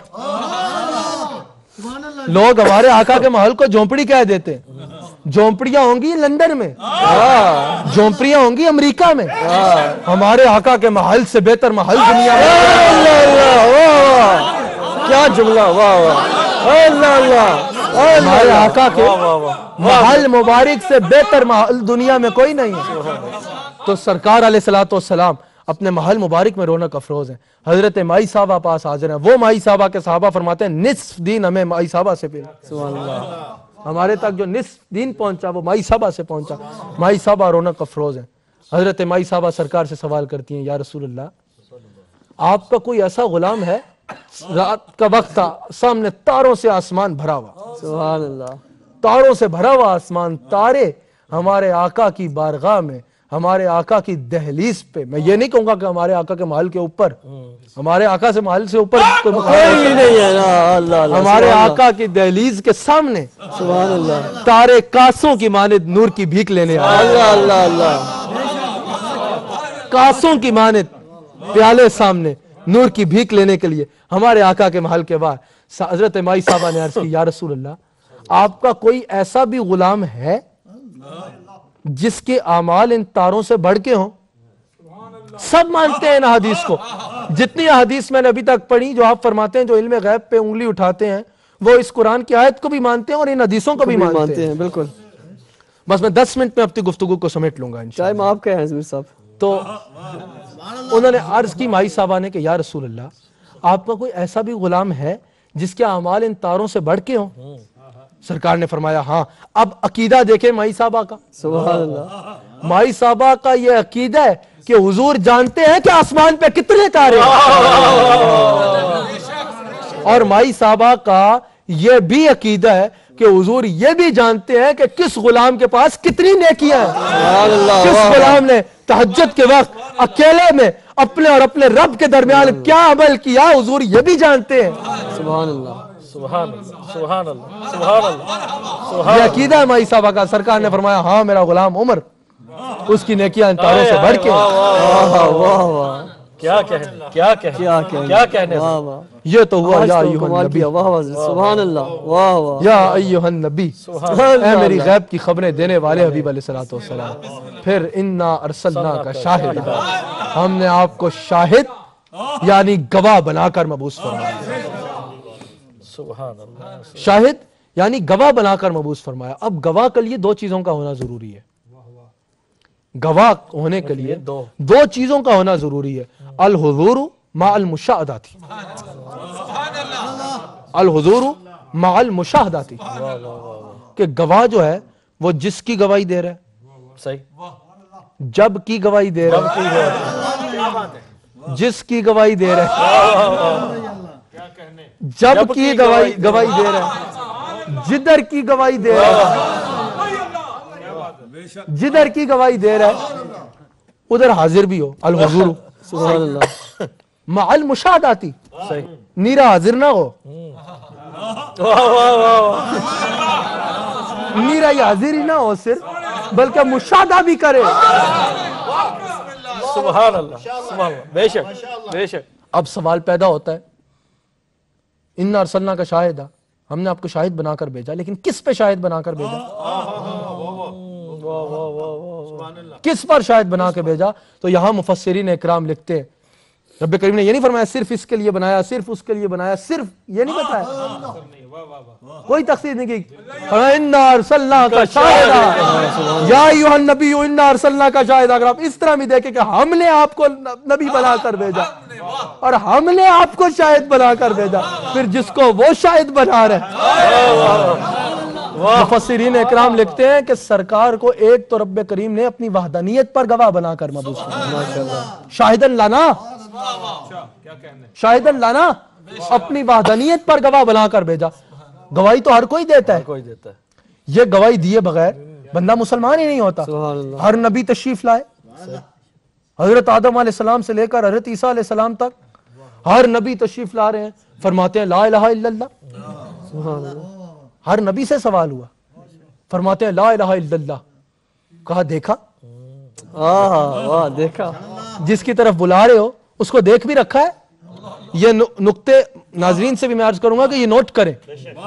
لوگ ہمارے آقا کے محل کو جھونپڑی کہہ دیتے ہیں، جھونپڑیاں ہوں گی لندن میں، جھونپڑیاں ہوں گی امریکہ میں، ہمارے آقا کے محل سے بہتر محل دنیا میں۔ اللہ اللہ، واہ واہ، کیا جملہ، واہ واہ، اللہ اللہ، ہمارے آقا کے محل مبارک سے بہتر محل دنیا میں کوئی نہیں ہے۔ تو سرکار علیہ السلام اپنے محل مبارک میں رونق افروز ہیں۔ حضرت مائی صاحبہ پاس حاضر ہیں، وہ مائی صاحبہ کے صحابہ فرماتے ہیں نصف دین ہمیں مائی صاحبہ سے پہلے، سبحان اللہ، ہمارے تک جو نصف دین پہنچا وہ مائی صاحبہ سے پہنچا۔ مائی صاحبہ رونق افروز ہیں۔ حضرت مائی صاحبہ سرکار سے سوال کرتی ہیں یا رسول اللہ آپ کا کوئی ایسا غلام ہے، رات کا وقت تھا، سامنے تاروں سے آسمان بھرا ہوا، سبحان اللہ، تاروں سے بھرا ہوا آسمان، تارے ہمارے آقا کی بارگاہ میں، ہمارے آقا کی دہلیز پہ، میں یہ نہیں کہوں گا کہ ہمارے آقا کے محل کے اوپر، ہمارے آقا سے محل سے اوپر کوئی کوئی نہیں ہے نا، اللہ اللہ، ہمارے آقا کی دہلیز کے سامنے سبحان اللہ، تارے کاسوں کی مانند نور کی بھیک لینے آئے، اللہ اللہ اللہ، کاسوں کی مانند پیالے سامنے نور کی بھیک لینے کے لیے ہمارے آقا کے محل کے باہر۔ حضرت مائی صاحبہ نے عرض کی یا رسول اللہ آپ کا کوئی ایسا بھی غلام ہے جس کے اعمال ان تاروں سے بڑھ کے ہوں؟ سب مانتے ہیں ان حدیث کو، جتنی حدیث میں نے ابھی تک پڑھی جو آپ فرماتے ہیں جو علم غیب پہ انگلی اٹھاتے ہیں وہ اس قرآن کی آیت کو بھی مانتے ہیں اور ان حدیثوں کو بھی مانتے ہیں۔ بالکل، بس میں 10 منٹ میں اپنی گفتگو کو سمیٹ لوں گا انشاءاللہ۔ ٹائم آپ کا ہے ضمیر صاحب، تو انہوں نے عرض کی مائی صاحبہ نے کہ یا رسول اللہ آپ کا کوئی ایسا بھی غلام ہے جس کے اعمال ان تاروں سے بڑھ کے ہوں؟ سرکار نے فرمایا ہاں۔ اب عقیدہ دیکھیں مائی صاحبہ کا، سبحان اللہ، مائی صاحبہ کا یہ عقیدہ ہے کہ حضور جانتے ہیں کہ آسمان پہ کتنے تارے ہیں، اور مائی صاحبہ کا یہ بھی عقیدہ ہے کہ حضور یہ بھی جانتے ہیں کہ کس غلام کے پاس کتنی نیکیاں ہیں، کس غلام نے تہجد کے وقت اکیلے میں اپنے اور اپنے رب کے درمیان کیا عمل کیا حضور یہ بھی جانتے ہیں۔ سبحان اللہ، سبحان اللہ، سبحان اللہ، سبحان اللہ، یہ عقیدہ ہے مائی صاحبہ کا۔ سرکار نے فرمایا ہاں میرا غلام عمر اس کی نیکیاں ان تاروں سے بڑھ کے ہیں۔ واہ واہ واہ، کیا کہنے، کیا کہنے، کیا کہنے، کیا کہنے، واہ واہ، یہ تو ہوا آج یا تو ایھا کمال النبی، کیا، واہ واہ، سبحان اللہ، واہ واہ، یا ایھا النبی، اے میری غیب کی خبریں دینے والے حبیب علیہ السلام، پھر انا ارسلناک شاہدا، ہم نے آپ کو شاہد یعنی گواہ بنا کر مبعوث فرمایا۔ سبحان اللہ، شاہد یعنی گواہ بنا کر مبعوث فرمایا. اب گواہ کے لیے دو چیزوں کا ہونا ضروری ہے. گواہ ہونے کے لیے دو چیزوں کا ہونا ضروری ہے. الحضور مع المشاہداتی. الحضور مع المشاہداتی کہ گواہ جو ہے وہ جس کی گواہی دے رہا ہے, صحیح, جب کی گواہی دے رہا ہے, جس کی گواہی دے رہا ہے, جب کی گواہی دے رہا ہے, جدھر کی گواہی دے رہا ہے, جدھر کی گواہی دے رہا ہے ادھر حاضر بھی ہو. الحضور سبحان اللہ. مع المشاہداتی, نیرا حاضر نہ ہو, نیرا یہ حاضر ہی نہ ہو صرف, بلکہ مشاہدہ بھی کرے. سبحان اللہ, سبحان اللہ, بے شک, بے شک. اب سوال پیدا ہوتا ہے, اِنَّا ارسلنا کا شاہدہ, ہم نے آپ کو شاہد بنا کر بھیجا, لیکن کس پہ شاہد بنا کر بھیجا؟ کس پر شاہد بنا کے بھیجا؟ تو یہاں مفسرین اکرام لکھتے ہیں رب کریم نے یہ نہیں فرمایا صرف اس کے لیے بنایا, صرف اس کے لیے بنایا, صرف یہ نہیں بتایا, کوئی تخصیص نہیں کی. اِنَّا ارسلنا کا شاہدہ یا ایھا النبی اِنَّا ارسلنا کا شاہدہ. اگر آپ اس طرح بھی دیکھیں کہ ہم نے آپ کو نبی بنا کر بھیجا اور ہم نے آپ کو شاہد بنا کر بھیجا, پھر جس کو وہ شاہد بنا رہے. مفسرین اکرام لکھتے ہیں کہ سرکار کو ایک تو رب کریم نے اپنی وحدانیت پر گواہ بنا کر مبعوث کیا. شاہدن لانا, شاہدن لانا, اپنی وحدانیت پر گواہ بنا کر بھیجا. گواہی تو ہر کوئی دیتا ہے, کوئی دیتا ہے. یہ گواہی دیے بغیر بندہ مسلمان ہی نہیں ہوتا. ہر نبی تشریف لائے, حضرت آدم علیہ السلام سے لے کر حضرت عیسیٰ علیہ السلام تک ہر نبی تشریف لا رہے ہیں, فرماتے ہیں لا الہ الا اللہ. ہر نبی سے سوال ہوا, فرماتے ہیں لا الہ الا اللہ. کہا دیکھا, دیکھا, جس کی طرف بلا رہے ہو اس کو دیکھ بھی رکھا ہے. یہ نقطے ناظرین سے بھی میں عرض کروں گا کہ یہ نوٹ کریں.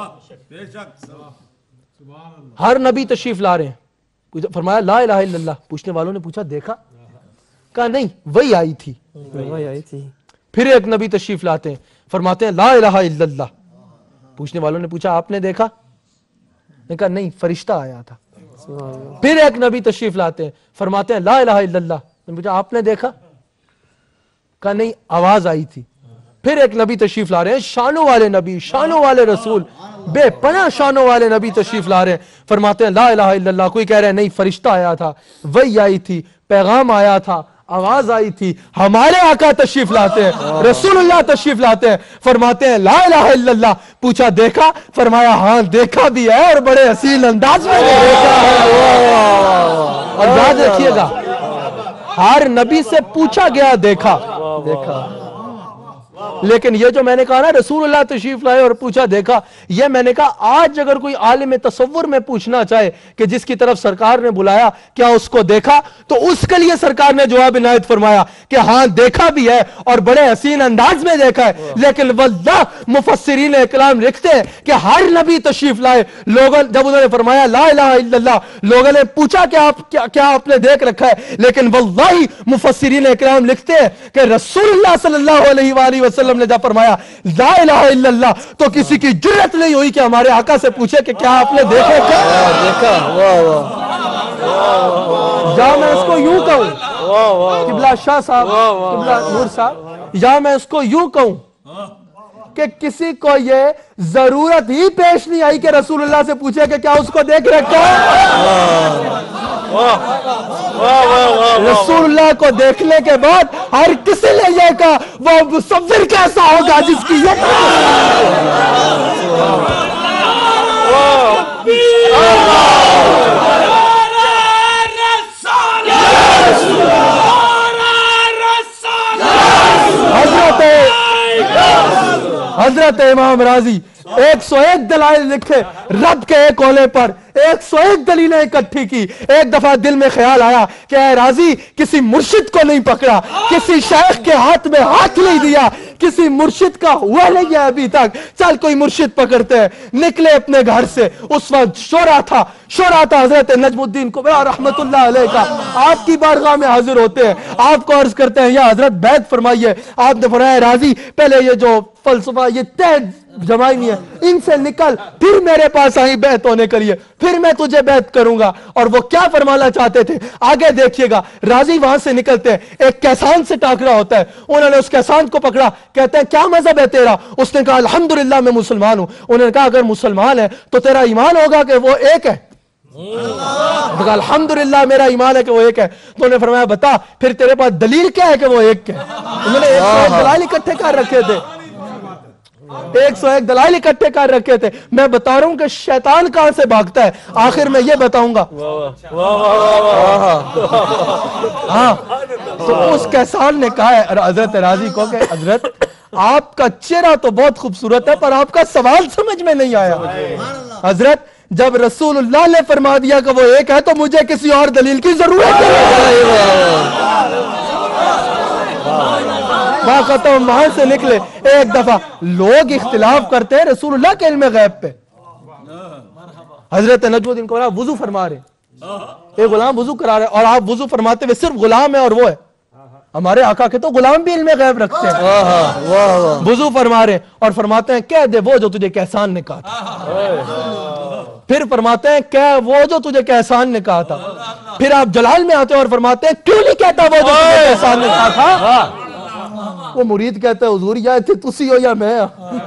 ہر نبی تشریف لا رہے ہیں, فرمایا لا الہ الا اللہ. پوچھنے والوں نے پوچھا دیکھا؟ کہا نہیں, وہی آئی تھی. پھر ایک نبی تشریف لاتے ہیں, فرماتے ہیں لا الہ الا اللہ. پوچھنے والوں نے پوچھا آپ نے دیکھا؟ نے کہا نہیں, فرشتہ آیا تھا. پھر ایک نبی تشریف لاتے ہیں, فرماتے ہیں لا الہ الا اللہ. نے پوچھا آپ نے دیکھا؟ کہا نہیں, آواز آئی تھی. پھر ایک نبی تشریف لا رہے ہیں, شانوں والے نبی, شانوں والے رسول, بے پناہ شانوں والے نبی تشریف لا رہے ہیں, فرماتے ہیں لا الہ الا اللہ. کوئی کہہ رہے ہیں نہیں, فرشتہ آیا تھا, وحی آئی تھی, پیغام آیا تھا, آواز آئی تھی. ہمارے آقا تشریف لاتے ہیں, رسول اللہ تشریف لاتے ہیں, فرماتے ہیں لا الہ الا اللہ. پوچھا دیکھا؟ فرمایا ہاں دیکھا بھی ہے اور بڑے حسین انداز میں دیکھا ہے. اور یاد رکھیے گا ہر نبی سے پوچھا گیا دیکھا, لیکن یہ جو میں نے کہا نا رسول اللہ تشریف لائے اور پوچھا دیکھا, یہ میں نے کہا آج اگر کوئی عالم تصور میں پوچھنا چاہے کہ جس کی طرف سرکار نے بلایا کیا اس کو دیکھا, تو اس کے لیے سرکار نے جواب عنایت فرمایا کہ ہاں دیکھا بھی ہے اور بڑے حسین انداز میں دیکھا ہے. لیکن واللہ مفسرین اکرام لکھتے ہیں کہ ہر نبی تشریف لائے, لوگوں جب انہوں نے فرمایا لا الہ الا اللہ, لوگوں نے پوچھا کیا آپ نے دیکھ رکھا ہے, لیکن واللہ مفسرین اکرام لکھتے ہیں کہ رسول اللہ صلی اللہ علیہ وآلہ وسلم نے جب فرمایا لا الہ الا اللہ تو کسی کی جرت نہیں ہوئی کہ ہمارے آقا سے پوچھے کہ کیا آپ نے دیکھا کیا؟ یا میں اس کو یوں کہوں, قبلہ شاہ صاحب, قبلہ نور صاحب, یا میں اس کو یوں کہوں کہ کسی کو یہ ضرورت ہی پیش نہیں آئی کہ رسول اللہ سے پوچھے کہ کیا اس کو دیکھ رکھا ہے. رسول اللہ کو دیکھنے کے بعد ہر کسی نے یہ کہا وہ مصور کیسا ہوگا جس کی یہ حضرت امام راضی 101 دلائل لکھے رب کے ایک کولے پر, 101 دلیلیں اکٹھی کی. ایک دفعہ دل میں خیال آیا کہ اے راضی کسی مرشد کو نہیں پکڑا, کسی شیخ کے ہاتھ میں ہاتھ نہیں دیا, کسی مرشد کا ہوا نہیں ہے ابھی تک, چل کوئی مرشد پکڑتے ہیں. نکلے اپنے گھر سے, اس وقت شورا تھا حضرت نجم الدین کبریٰ رحمت اللہ علیہ کا. آپ کی بارگاہ میں حاضر ہوتے ہیں, آپ کو عرض کرتے ہیں یا حضرت بیعت فرمائیے. آپ نے فرمایا راضی پہلے یہ جو فلسفہ یہ طے جمائی نہیں ہے، ان سے نکل، پھر میرے پاس آئی بیعت ہونے کے لیے، پھر میں تجھے بیعت کروں گا۔ اور وہ کیا فرمانا چاہتے تھے آگے دیکھیے گا۔ راضی وہاں سے نکلتے ہیں، ایک کیسان سے ٹاکرا ہوتا ہے، انہوں نے اس کیسان کو پکڑا، کہتے ہیں کیا مذہب ہے تیرا؟ اس نے کہا الحمدللہ میں مسلمان ہوں۔ انہوں نے کہا اگر مسلمان ہے تو تیرا ایمان ہوگا کہ وہ ایک ہے؟ کہا الحمدللہ میرا ایمان ہے کہ وہ ایک ہے۔ تو انہوں نے فرمایا بتا پھر تیرے پاس دلیل کیا ہے کہ وہ ایک ہے؟ انہوں نے 101 دلائل اکٹھے کر رکھے تھے، 101 دلائل اکٹھے کر رکھے تھے۔ میں بتا رہا ہوں کہ شیطان کہاں سے بھاگتا ہے، آخر میں یہ بتاؤں گا۔ ہاں تو اس کیسان نے کہا ہے حضرت راضی کو کہ حضرت آپ کا چہرہ تو بہت خوبصورت ہے پر آپ کا سوال سمجھ میں نہیں آیا۔ حضرت جب رسول اللہ نے فرما دیا کہ وہ ایک ہے تو مجھے کسی اور دلیل کی ضرورت نہیں۔ ختم وہاں سے نکلے۔ ایک دفعہ لوگ اختلاف کرتے ہیں رسول اللہ کے علم غیب پہ۔ حضرت نجم الدین کو وضو فرما رہے، ایک غلام وضو کرا رہے، اور آپ وضو فرماتے ہوئے صرف غلام ہے اور وہ ہے۔ ہمارے آقا کے تو غلام بھی علم غیب رکھتے ہیں۔ وضو فرما رہے اور فرماتے ہیں کہہ دے وہ جو تجھے کیسان نے کہا تھا۔ پھر فرماتے ہیں کہ وہ جو تجھے کیسان نے کہا تھا۔ پھر آپ جلال میں آتے ہیں اور فرماتے ہیں کیوں نہیں کہتا وہ جو تجھے کیسان نے کہا تھا؟ وہ مرید کہتا ہے حضور یا تھے تسی ہو یا میں۔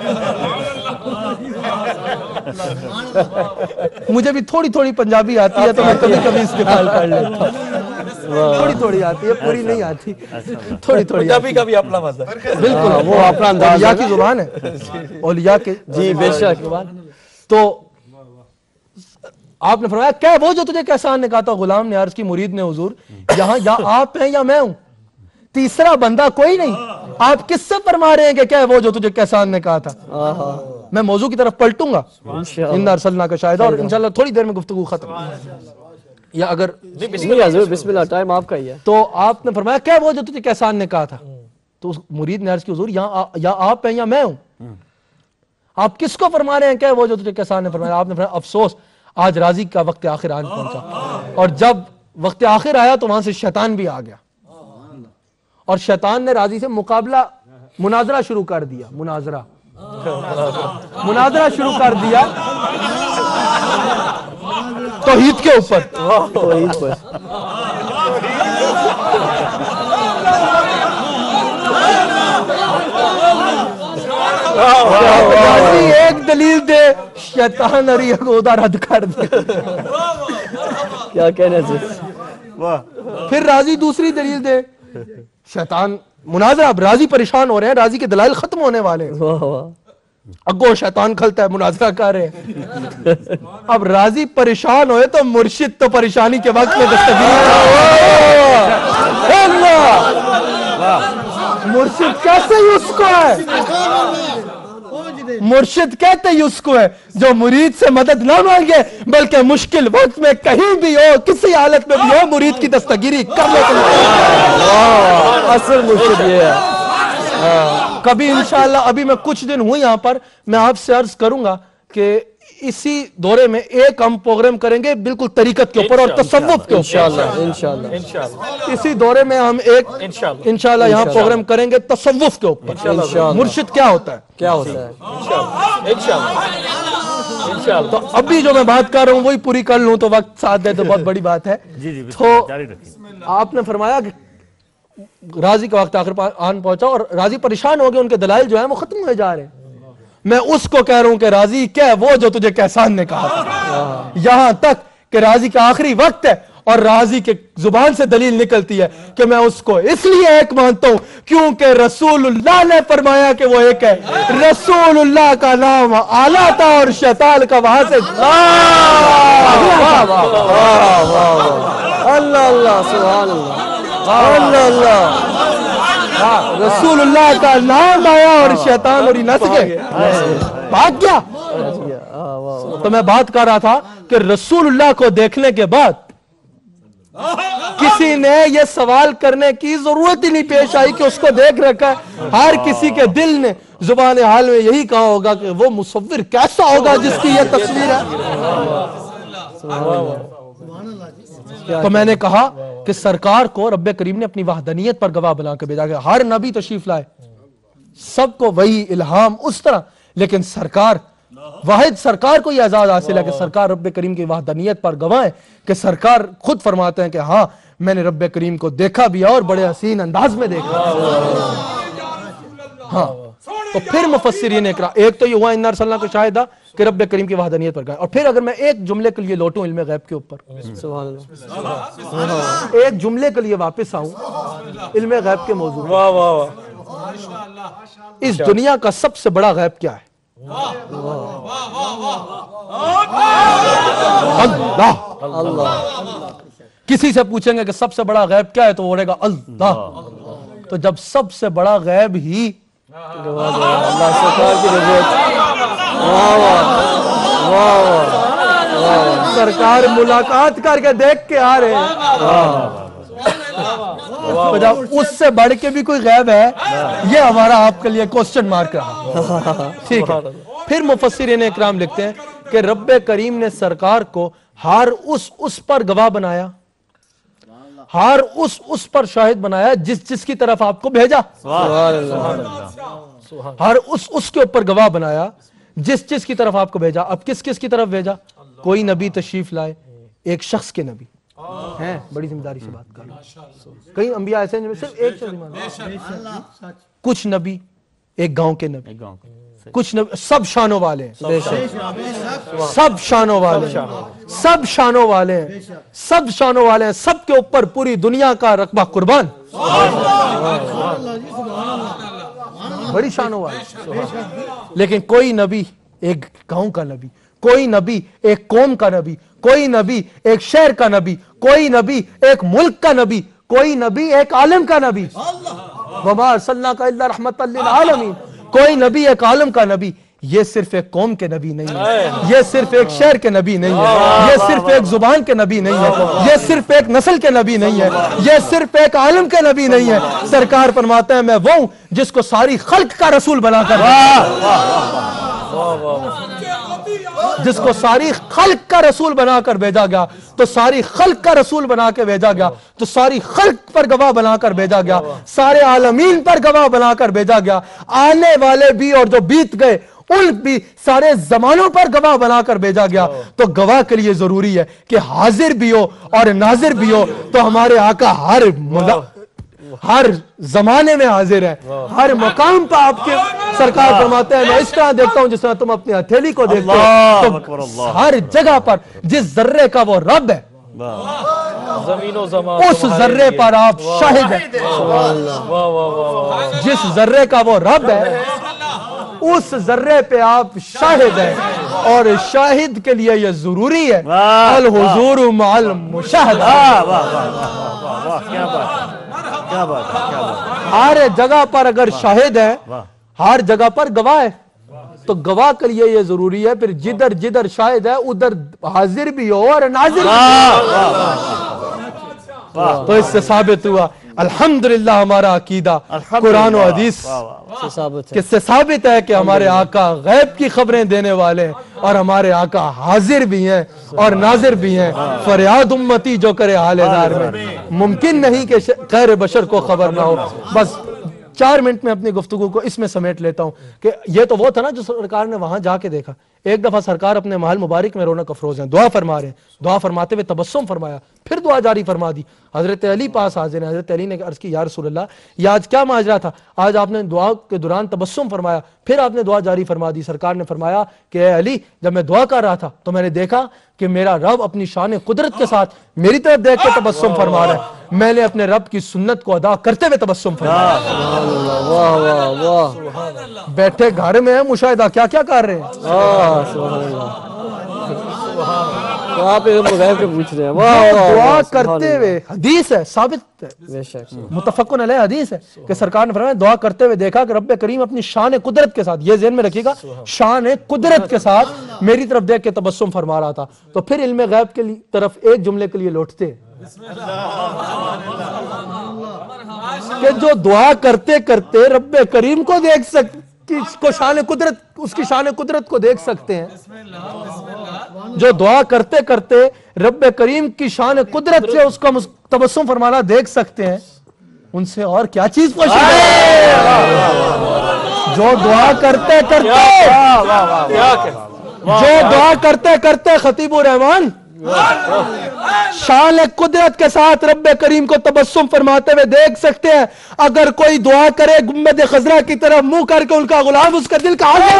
مجھے بھی تھوڑی تھوڑی پنجابی آتی ہے تو میں کبھی کبھی استعمال کر لیتا ہوں، تھوڑی تھوڑی آتی ہے، پوری نہیں آتی، تھوڑی تھوڑی پنجابی کا بھی اپنا مزہ ہے، بالکل وہ اپنا انداز اولیاء کی زبان ہے، اولیاء کے جی بے شک۔ تو آپ نے فرمایا کہ وہ جو تجھے کیسان نے کہا تھا، غلام نے عرض کی مرید نے حضور یہاں یا آپ ہیں یا میں ہوں، تیسرا بندہ کوئی نہیں، آپ کس سے فرما رہے ہیں کہ کیا وہ جو تجھے کیسان نے کہا تھا؟ میں موضوع کی طرف پلٹوں گا اِنَّا أَرْسَلْنَاكَ شَاهِدًا، اور انشاءاللہ تھوڑی دیر میں گفتگو ختم، یا اگر بسم اللہ ٹائم آپ کا ہی ہے۔ تو آپ نے فرمایا کہ وہ جو تجھے کیسان نے کہا تھا، تو اس مرید نے عرض کی حضور یا آپ ہیں یا میں ہوں، آپ کس کو فرما رہے ہیں کہ وہ جو تجھے کیسان نے فرمایا؟ آپ نے فرمایا افسوس آج راضی کا وقت آخر آن پہنچا، اور جب وقت آخر آیا تو وہاں سے شیطان بھی آ گیا، اور شیطان نے راضی سے مقابلہ مناظرہ شروع کر دیا، مناظرہ شروع کر دیا توحید کے اوپر۔ راضی ایک دلیل دے، شیطان اری اگودہ رد کر دے، کیا کہنے سے۔ پھر راضی دوسری دلیل دے، شیطان مناظرہ، اب راضی پریشان ہو رہے ہیں، راضی کے دلائل ختم ہونے والے ہیں، اگو شیطان کھلتا ہے، مناظرہ کر رہے ہیں۔ اب راضی پریشان ہوئے تو مرشد تو پریشانی کے وقت میں مرشد کیسے ہی اس کو ہے، مرشد کہتے ہی اس کو ہے جو مرید سے مدد نہ مانگے بلکہ مشکل وقت میں کہیں بھی ہو، کسی حالت میں بھی ہو، مرید کی دستگیری کرنے کے لیے اصل مرشد یہ ہے۔ کبھی انشاءاللہ ابھی میں کچھ دن ہوں یہاں پر، میں آپ سے عرض کروں گا کہ اسی دورے میں ایک ہم پروگرام کریں گے بالکل طریقت کے اوپر اور تصوف کے اوپر، انشاءاللہ اسی دورے میں ہم ایک انشاءاللہ یہاں پروگرام کریں گے تصوف کے اوپر، مرشد کیا ہوتا ہے، کیا ہوتا ہے۔ تو ابھی جو میں بات کر رہا ہوں وہی پوری کر لوں تو وقت ساتھ دے تو بہت بڑی بات ہے۔ تو آپ نے فرمایا کہ راضی کا وقت آخر آن پہنچا اور راضی پریشان ہو گئے، ان کے دلائل جو ہیں وہ ختم ہوئے جا رہے ہیں۔ میں اس کو کہہ رہا ہوں کہ راضی کیا ہے وہ جو تجھے کیسان نے کہا تھا، یہاں تک کہ راضی کا آخری وقت ہے اور راضی کے زبان سے دلیل نکلتی ہے کہ میں اس کو اس لیے ایک مانتا ہوں کیونکہ رسول اللہ نے فرمایا کہ وہ ایک ہے، رسول اللہ کا نام اعلیٰ تھا اور شیطان کا وہاں سے اللہ اللہ سبحان اللہ اللہ رسول اللہ کا نام آیا اور شیطان اور نس گئے، بھاگ گیا۔ تو میں بات کر رہا تھا کہ رسول اللہ کو دیکھنے کے بعد کسی نے یہ سوال کرنے کی ضرورت ہی نہیں پیش آئی کہ اس کو دیکھ رکھا ہے، ہر کسی کے دل نے زبان حال میں یہی کہا ہوگا کہ وہ مصور کیسا ہوگا جس کی یہ تصویر ہے۔ تو میں نے کہا کہ سرکار کو رب کریم نے اپنی وحدانیت پر گواہ بنا کے بھیجا کہ ہر نبی تشریف لائے سب کو وہی الہام اس طرح، لیکن سرکار واحد سرکار کو یہ اعزاز حاصل ہے کہ سرکار رب کریم کی وحدانیت پر گواہ ہے کہ سرکار خود فرماتے ہیں کہ ہاں میں نے رب کریم کو دیکھا بھی اور بڑے حسین انداز میں دیکھا۔ ہاں تو پھر مفسرین اقرا، ایک تو یہ ہوا اِنَّا أَرْسَلْنَاكَ شَاہِدًا کہ رب کریم کی وحدانیت پر گئے، اور پھر اگر میں ایک جملے کے لیے لوٹوں علم غیب کے اوپر، سبحان اللہ، ایک جملے کے لیے واپس آؤں علم غیب کے موضوع واہ واہ واہ، اس دنیا کا سب سے بڑا غیب کیا ہے؟ اللہ۔ کسی سے پوچھیں گے کہ سب سے بڑا غیب کیا ہے تو وہ بولے گا اللہ۔ تو جب سب سے بڑا غیب ہی اللہ سرکار کی نبوت، واہ واہ واہ واہ، سرکار ملاقات کر کے دیکھ کے آ رہے ہیں، تو جب اس سے بڑھ کے بھی کوئی غیب ہے، یہ ہمارا آپ کے لیے کوسچن مارک رہا۔ ٹھیک ہے، پھر مفسرین اکرام لکھتے ہیں کہ رب کریم نے سرکار کو ہر اس پر گواہ بنایا، ہر اس پر شاہد بنایا جس کی طرف آپ کو بھیجا، ہر اس کے اوپر گواہ بنایا جس کی طرف آپ کو بھیجا۔ اب کس کی طرف بھیجا؟ کوئی نبی تشریف لائے، ایک شخص کے نبی ہیں، بڑی ذمہ داری سے بات کر رہا ہوں، کئی انبیاء ایسے ہیں صرف ایک سے ایمان، کچھ نبی ایک گاؤں کے نبی، کچھ نبی سب شانوں والے ہیں، سب شانوں والے ہیں، سب شانوں والے ہیں، سب شانوں والے ہیں، سب کے اوپر پوری دنیا کا رقبہ قربان، بڑی شانوں والے، لیکن کوئی نبی ایک گاؤں کا نبی، کوئی نبی ایک قوم کا نبی، کوئی نبی ایک شہر کا نبی، کوئی نبی ایک ملک کا نبی، کوئی نبی ایک عالم کا نبی، وَمَا أَرْسَلْنَاكَ إِلَّا رَحْمَةً لِلْعَالَمِينَ، کوئی نبی ایک عالم کا نبی۔ یہ صرف ایک قوم کے نبی نہیں ہے، یہ صرف ایک شہر کے نبی نہیں ہے، یہ صرف ایک زبان کے نبی نہیں ہے، یہ صرف ایک نسل کے نبی نہیں ہے، یہ صرف ایک عالم کے نبی نہیں ہے۔ سرکار فرماتے ہیں میں وہ ہوں جس کو ساری خلق کا رسول بنا کر جس کو ساری خلق کا رسول بنا کر بھیجا گیا، تو ساری خلق کا رسول بنا کے بھیجا گیا، تو ساری خلق پر گواہ بنا کر بھیجا گیا، سارے عالمین پر گواہ بنا کر بھیجا گیا، آنے والے بھی اور جو بیت گئے ان بھی سارے زمانوں پر گواہ بنا کر بھیجا گیا۔ تو گواہ کے لیے ضروری ہے کہ حاضر بھی ہو اور ناظر بھی ہو، تو ہمارے آقا ہر زمانے میں حاضر ہے، ہر مقام پر آپ کے سرکار فرماتے ہیں میں اس طرح دیکھتا ہوں جس طرح تم اپنی ہتھیلی کو دیکھتے ہو، تو ہر جگہ پر جس ذرے کا وہ رب ہے زمین و زمان اس ذرے پر آپ شاہد ہیں، جس ذرے کا وہ رب ہے اس ذرے پہ آپ شاہد ہیں، اور شاہد کے لیے یہ ضروری ہے الحضور مع المشاہدہ، ہر جگہ پر اگر شاہد ہے ہر جگہ پر گواہ ہے، تو گواہ کے لیے یہ ضروری ہے پھر جدھر جدھر شاہد ہے ادھر حاضر بھی ہو اور ناظر بھی ہو۔ تو اس سے ثابت ہوا الحمدللہ ہمارا عقیدہ قرآن و حدیث کس سے ثابت ہے کہ ہمارے آقا غیب کی خبریں دینے والے ہیں، اور ہمارے آقا حاضر بھی ہیں اور ناظر بھی ہیں۔ فریاد امتی جو کرے حال دار میں، ممکن نہیں کہ غیر بشر کو خبر نہ ہو۔ بس 4 منٹ میں اپنی گفتگو کو اس میں سمیٹ لیتا ہوں کہ یہ تو وہ تھا نا جو سرکار نے وہاں جا کے دیکھا۔ ایک دفعہ سرکار اپنے محل مبارک میں رونق افروز ہیں، دعا فرما رہے ہیں، دعا فرماتے ہوئے تبسم فرمایا، پھر دعا جاری فرما دی۔ حضرت علی پاس حاضر ہیں، حضرت علی نے عرض کی یا رسول اللہ یہ آج کیا ماجرا تھا؟ آج آپ نے دعا کے دوران تبسم فرمایا، پھر آپ نے دعا جاری فرما دی۔ سرکار نے فرمایا کہ اے علی جب میں دعا کر رہا تھا تو میں نے دیکھا کہ میرا رب اپنی شان قدرت کے ساتھ میری طرف دیکھ کے تبسم فرما رہا ہے، میں نے اپنے رب کی سنت کو ادا کرتے ہوئے تبسم فرمایا۔ بیٹھے گھر میں ہیں مشاہدہ کیا کیا کر رہے ہیں، تو آپ غیب کے پوچھ رہے ہیں، دعا کرتے ہوئے حدیث ہے، ثابت ہے، متفقن علیہ حدیث ہے کہ سرکار نے فرمایا دعا کرتے ہوئے دیکھا کہ رب کریم اپنی شان قدرت کے ساتھ، یہ ذہن میں رکھیے گا، شان قدرت کے ساتھ میری طرف دیکھ کے تبسم فرما رہا تھا۔ تو پھر علم غیب کے طرف ایک جملے کے لیے لوٹتے ہیں کہ جو دعا کرتے کرتے رب کریم کو دیکھ سکتے، اس کی شان قدرت کو دیکھ سکتے ہیں، جو دعا کرتے کرتے رب کریم کی شان قدرت سے اس کا تبسم فرمانا دیکھ سکتے ہیں، ان سے اور کیا چیز پوچھیں گے؟ جو دعا کرتے کرتے خطیب الرحمان شان قدرت کے ساتھ رب کریم کو تبسم فرماتے ہوئے دیکھ سکتے ہیں. اگر کوئی دعا کرے گنبد خضرا کی طرف منہ کر کے ان کا غلام اس کا دل کا حال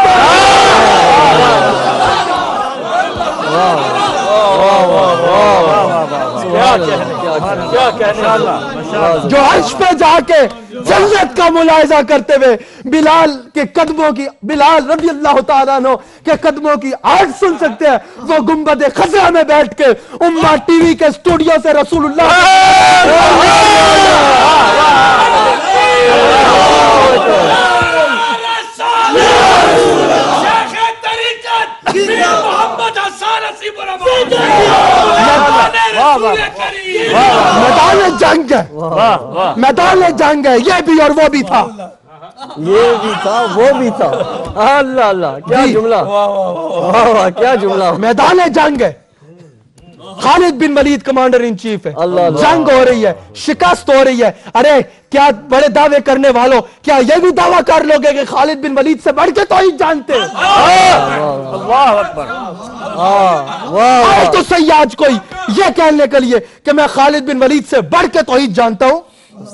جو عرش پہ جا کے جنت کا ملاحظہ کرتے ہوئے بلال رضی اللہ تعالیٰ عنہ کے قدموں کی آواز سن سکتے ہیں. وہ گنبد خضرا میں بیٹھ کے امہ ٹی وی کے اسٹوڈیو سے رسول اللہ میدان جنگ ہے یہ بھی اور وہ بھی تھا وہ بھی تھا. اللہ اللہ کیا جملہ, واہ کیا جملہ. میدان جنگ ہے. خالد بن ولید کمانڈر ان چیف ہے. جنگ ہو رہی ہے, شکست ہو رہی ہے. ارے کیا بڑے دعوے کرنے والوں, کیا یہ بھی دعویٰ کر لو گے کہ خالد بن ولید سے بڑھ کے توحید جانتے ہیں؟ اللہ اکبر. آئے تو صحیح آج کوئی یہ کہنے کے لیے کہ میں خالد بن ولید سے بڑھ کے توحید جانتا ہوں.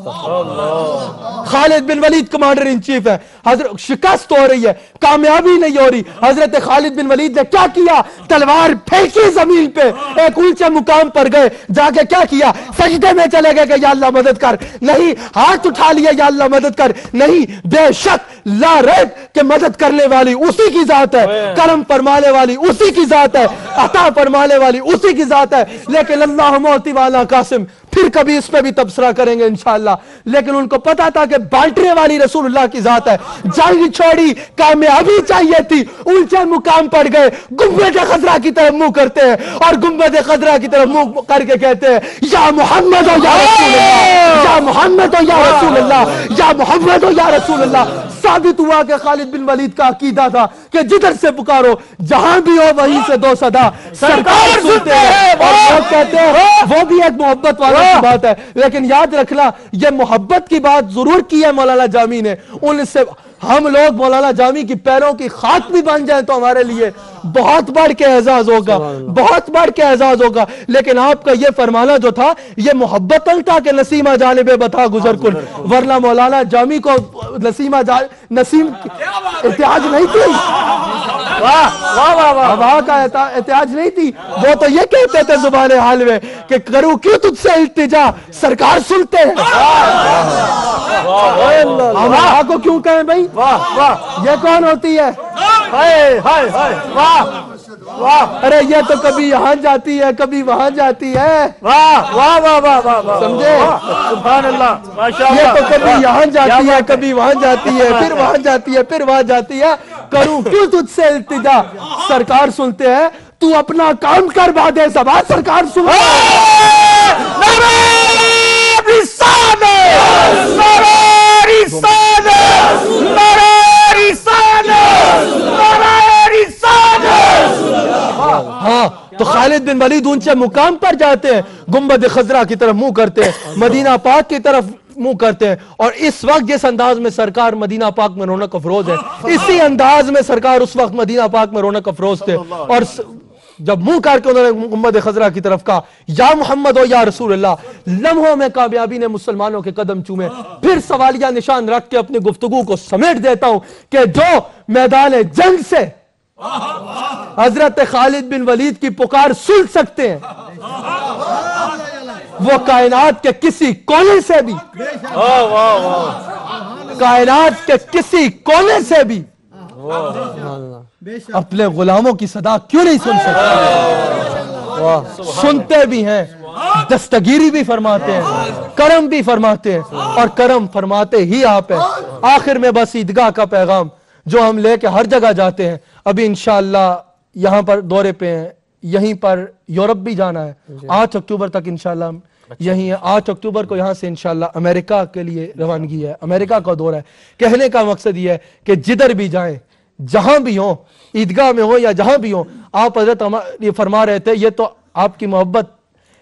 خالد بن ولید کمانڈر ان چیف ہے. حضرت شکست ہو رہی ہے, کامیابی نہیں ہو رہی. حضرت خالد بن ولید نے کیا کیا؟ تلوار پھینکی زمین پہ, ایک اونچے مقام پر گئے, جا کے کیا کیا؟ سجدے میں چلے گئے کہ یا اللہ مدد کر. نہیں ہاتھ اٹھا لیا یا اللہ مدد کر. نہیں, بے شک لا ریب کہ مدد کرنے والی اسی کی ذات ہے, کرم فرمانے والی اسی کی ذات ہے, عطا فرمانے والی اسی کی ذات ہے. لیکن اللہ موتی والا قاسم پھر کبھی اس پہ بھی تبصرہ کریں گے انشاءاللہ. لیکن ان کو پتا تھا کہ بانٹنے والی رسول اللہ کی ذات ہے. جنگ چھوڑی, کامیابی چاہیے تھی, اونچے مقام پر گئے, گنبد خضرا کی طرف منہ کرتے ہیں اور گنبد خضرا کی طرف منہ کر کے کہتے ہیں یا محمد و یا رسول اللہ, یا محمد و یا رسول اللہ, یا محمد و یا رسول اللہ. ثابت ہوا کہ خالد بن ولید کا عقیدہ تھا کہ جدھر سے پکارو جہاں بھی ہو وہیں سے دو صدا سرکار سنتے ہیں. اور وہ کہتے ہیں وہ بھی ایک محبت والا کی بات ہے. لیکن یاد رکھنا یہ محبت کی بات ضرور کی ہے مولانا جامی نے. ان سے ہم لوگ مولانا جامی کی پیروں کی خاک بھی بن جائیں تو ہمارے لیے بہت بڑھ کے اعزاز ہوگا, بہت بڑھ کے اعزاز ہوگا. لیکن آپ کا یہ فرمانا جو تھا یہ محبت تھا کہ نسیمہ جانب بتا گزر کن, ورنہ مولانا جامی کو نسیم احتیاج نہیں تھی, ہوا کا احتیاج نہیں تھی. وہ تو یہ کہتے تھے زبان حال میں کہ کروں کیوں تجھ سے التجا, سرکار سنتے ہیں. ہم ہوا کو کیوں کہیں بھائی, یہ کون ہوتی ہے؟ ارے یہ تو کبھی یہاں جاتی ہے کبھی وہاں جاتی ہے. سمجھے, سبحان اللہ, یہ تو کبھی یہاں جاتی ہے کبھی وہاں جاتی ہے, پھر وہاں جاتی ہے پھر وہاں جاتی ہے. کروں کیوں تجھ سے التجا, سرکار سنتے ہیں. تو اپنا کام کر بادے سبا, سرکار سنتے ہاں. تو خالد بن ولید اونچے مقام پر جاتے ہیں, گنبد خضرا کی طرف منہ کرتے ہیں, مدینہ پاک کی طرف منہ کرتے ہیں. اور اس وقت جس انداز میں سرکار مدینہ پاک میں رونق افروز ہے, اسی انداز میں سرکار اس وقت مدینہ پاک میں رونق افروز تھے. اور جب منہ کر کے انہوں نے گنبد خضرا کی طرف کہا یا محمد و یا رسول اللہ, لمحوں میں کامیابی نے مسلمانوں کے قدم چومے. پھر سوالیہ نشان رکھ کے اپنی گفتگو کو سمیٹ دیتا ہوں کہ جو میدان جنگ سے حضرت خالد بن ولید کی پکار سن سکتے ہیں وہ کائنات کے کسی کونے سے بھی, کائنات کے کسی کونے سے بھی اپنے غلاموں کی صدا کیوں نہیں سن سکتے؟ سنتے بھی ہیں, دستگیری بھی فرماتے ہیں, کرم بھی فرماتے ہیں, اور کرم فرماتے ہی آپ ہیں. آخر میں بس عیدگاہ کا پیغام جو ہم لے کے ہر جگہ جاتے ہیں. ابھی انشاءاللہ یہاں پر دورے پہ ہیں, یہیں پر یورپ بھی جانا ہے 8 اکتوبر تک انشاءاللہ یہیں ہے. 8 اکتوبر کو یہاں سے انشاءاللہ امریکہ کے لیے روانگی ہے, امریکہ کا دورہ ہے. کہنے کا مقصد یہ ہے کہ جدھر بھی جائیں, جہاں بھی ہوں, عیدگاہ میں ہوں یا جہاں بھی ہوں, آپ حضرت یہ فرما رہے تھے یہ تو آپ کی محبت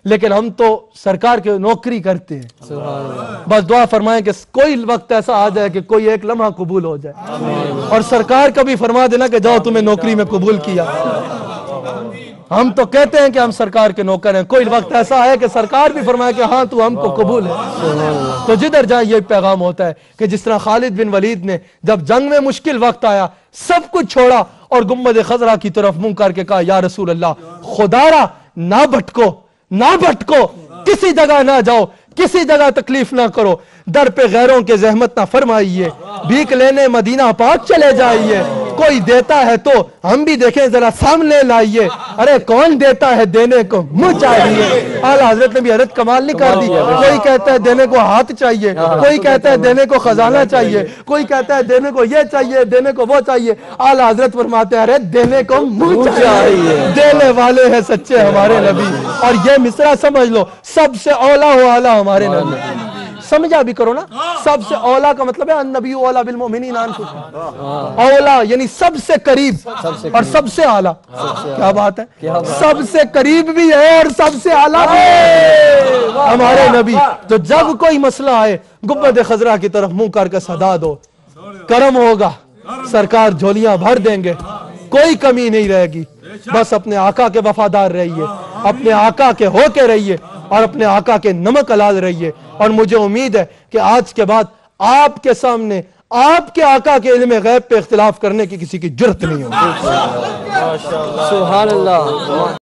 لیکن ہم تو سرکار کے نوکری کرتے ہیں. بس دعا فرمائیں کہ کوئی وقت ایسا آ جائے کہ کوئی ایک لمحہ قبول ہو جائے اور سرکار کا بھی فرما دینا کہ جاؤ تمہیں نوکری میں قبول کیا. ہم تو کہتے ہیں کہ ہم سرکار کے نوکر ہیں, کوئی وقت ایسا ہے کہ سرکار بھی فرمائے کہ ہاں تو ہم کو قبول ہے. تو جدھر جائیں یہ پیغام ہوتا ہے کہ جس طرح خالد بن ولید نے جب جنگ میں مشکل وقت آیا سب کچھ چھوڑا اور گنبد خضرا کی طرف منہ کر کے کہا یا رسول اللہ خدا را نہ بھٹکو, کسی جگہ نہ جاؤ, کسی جگہ تکلیف نہ کرو, در پہ غیروں کے زحمت نہ فرمائیے, بھیک لینے مدینہ پاک چلے جائیے, کوئی دیتا ہے تو ہم بھی دیکھیں ذرا سامنے لائیے, ارے کون دیتا ہے دینے کو منہ چاہیے. اعلیٰ حضرت نے بھی حضرت کمال نہیں کر دی, کوئی کہتا ہے دینے کو ہاتھ چاہیے, کوئی کہتا ہے دینے کو خزانہ چاہیے, کوئی کہتا ہے دینے کو یہ چاہیے, دینے کو وہ چاہیے. اعلیٰ حضرت فرماتے ہیں ارے دینے کو منہ چاہیے, دینے والے ہیں سچے ہمارے نبی. اور یہ مصرع سمجھ لو, سب سے اولا و اعلیٰ ہمارے نبی. سمجھا بھی کرو نا, سب سے اولا کا مطلب ہے النبی اولا بالمؤمنین انفسہم, اولا یعنی سب سے قریب اور سب سے اعلیٰ. کیا بات ہے, سب سے قریب بھی ہے اور سب سے اعلیٰ بھی ہے ہمارے نبی. تو جب کوئی مسئلہ آئے گنبد خضرا کی طرف منہ کر کے صدا دو, کرم ہوگا, سرکار جھولیاں بھر دیں گے, کوئی کمی نہیں رہے گی. بس اپنے آقا کے وفادار رہیے, اپنے آقا کے ہو کے رہیے اور اپنے آقا کے نمک حلال رہیے. اور مجھے امید ہے کہ آج کے بعد آپ کے سامنے آپ کے آقا کے علم غیب پہ اختلاف کرنے کی کسی کی جرت نہیں ہوگی. سبحان اللہ.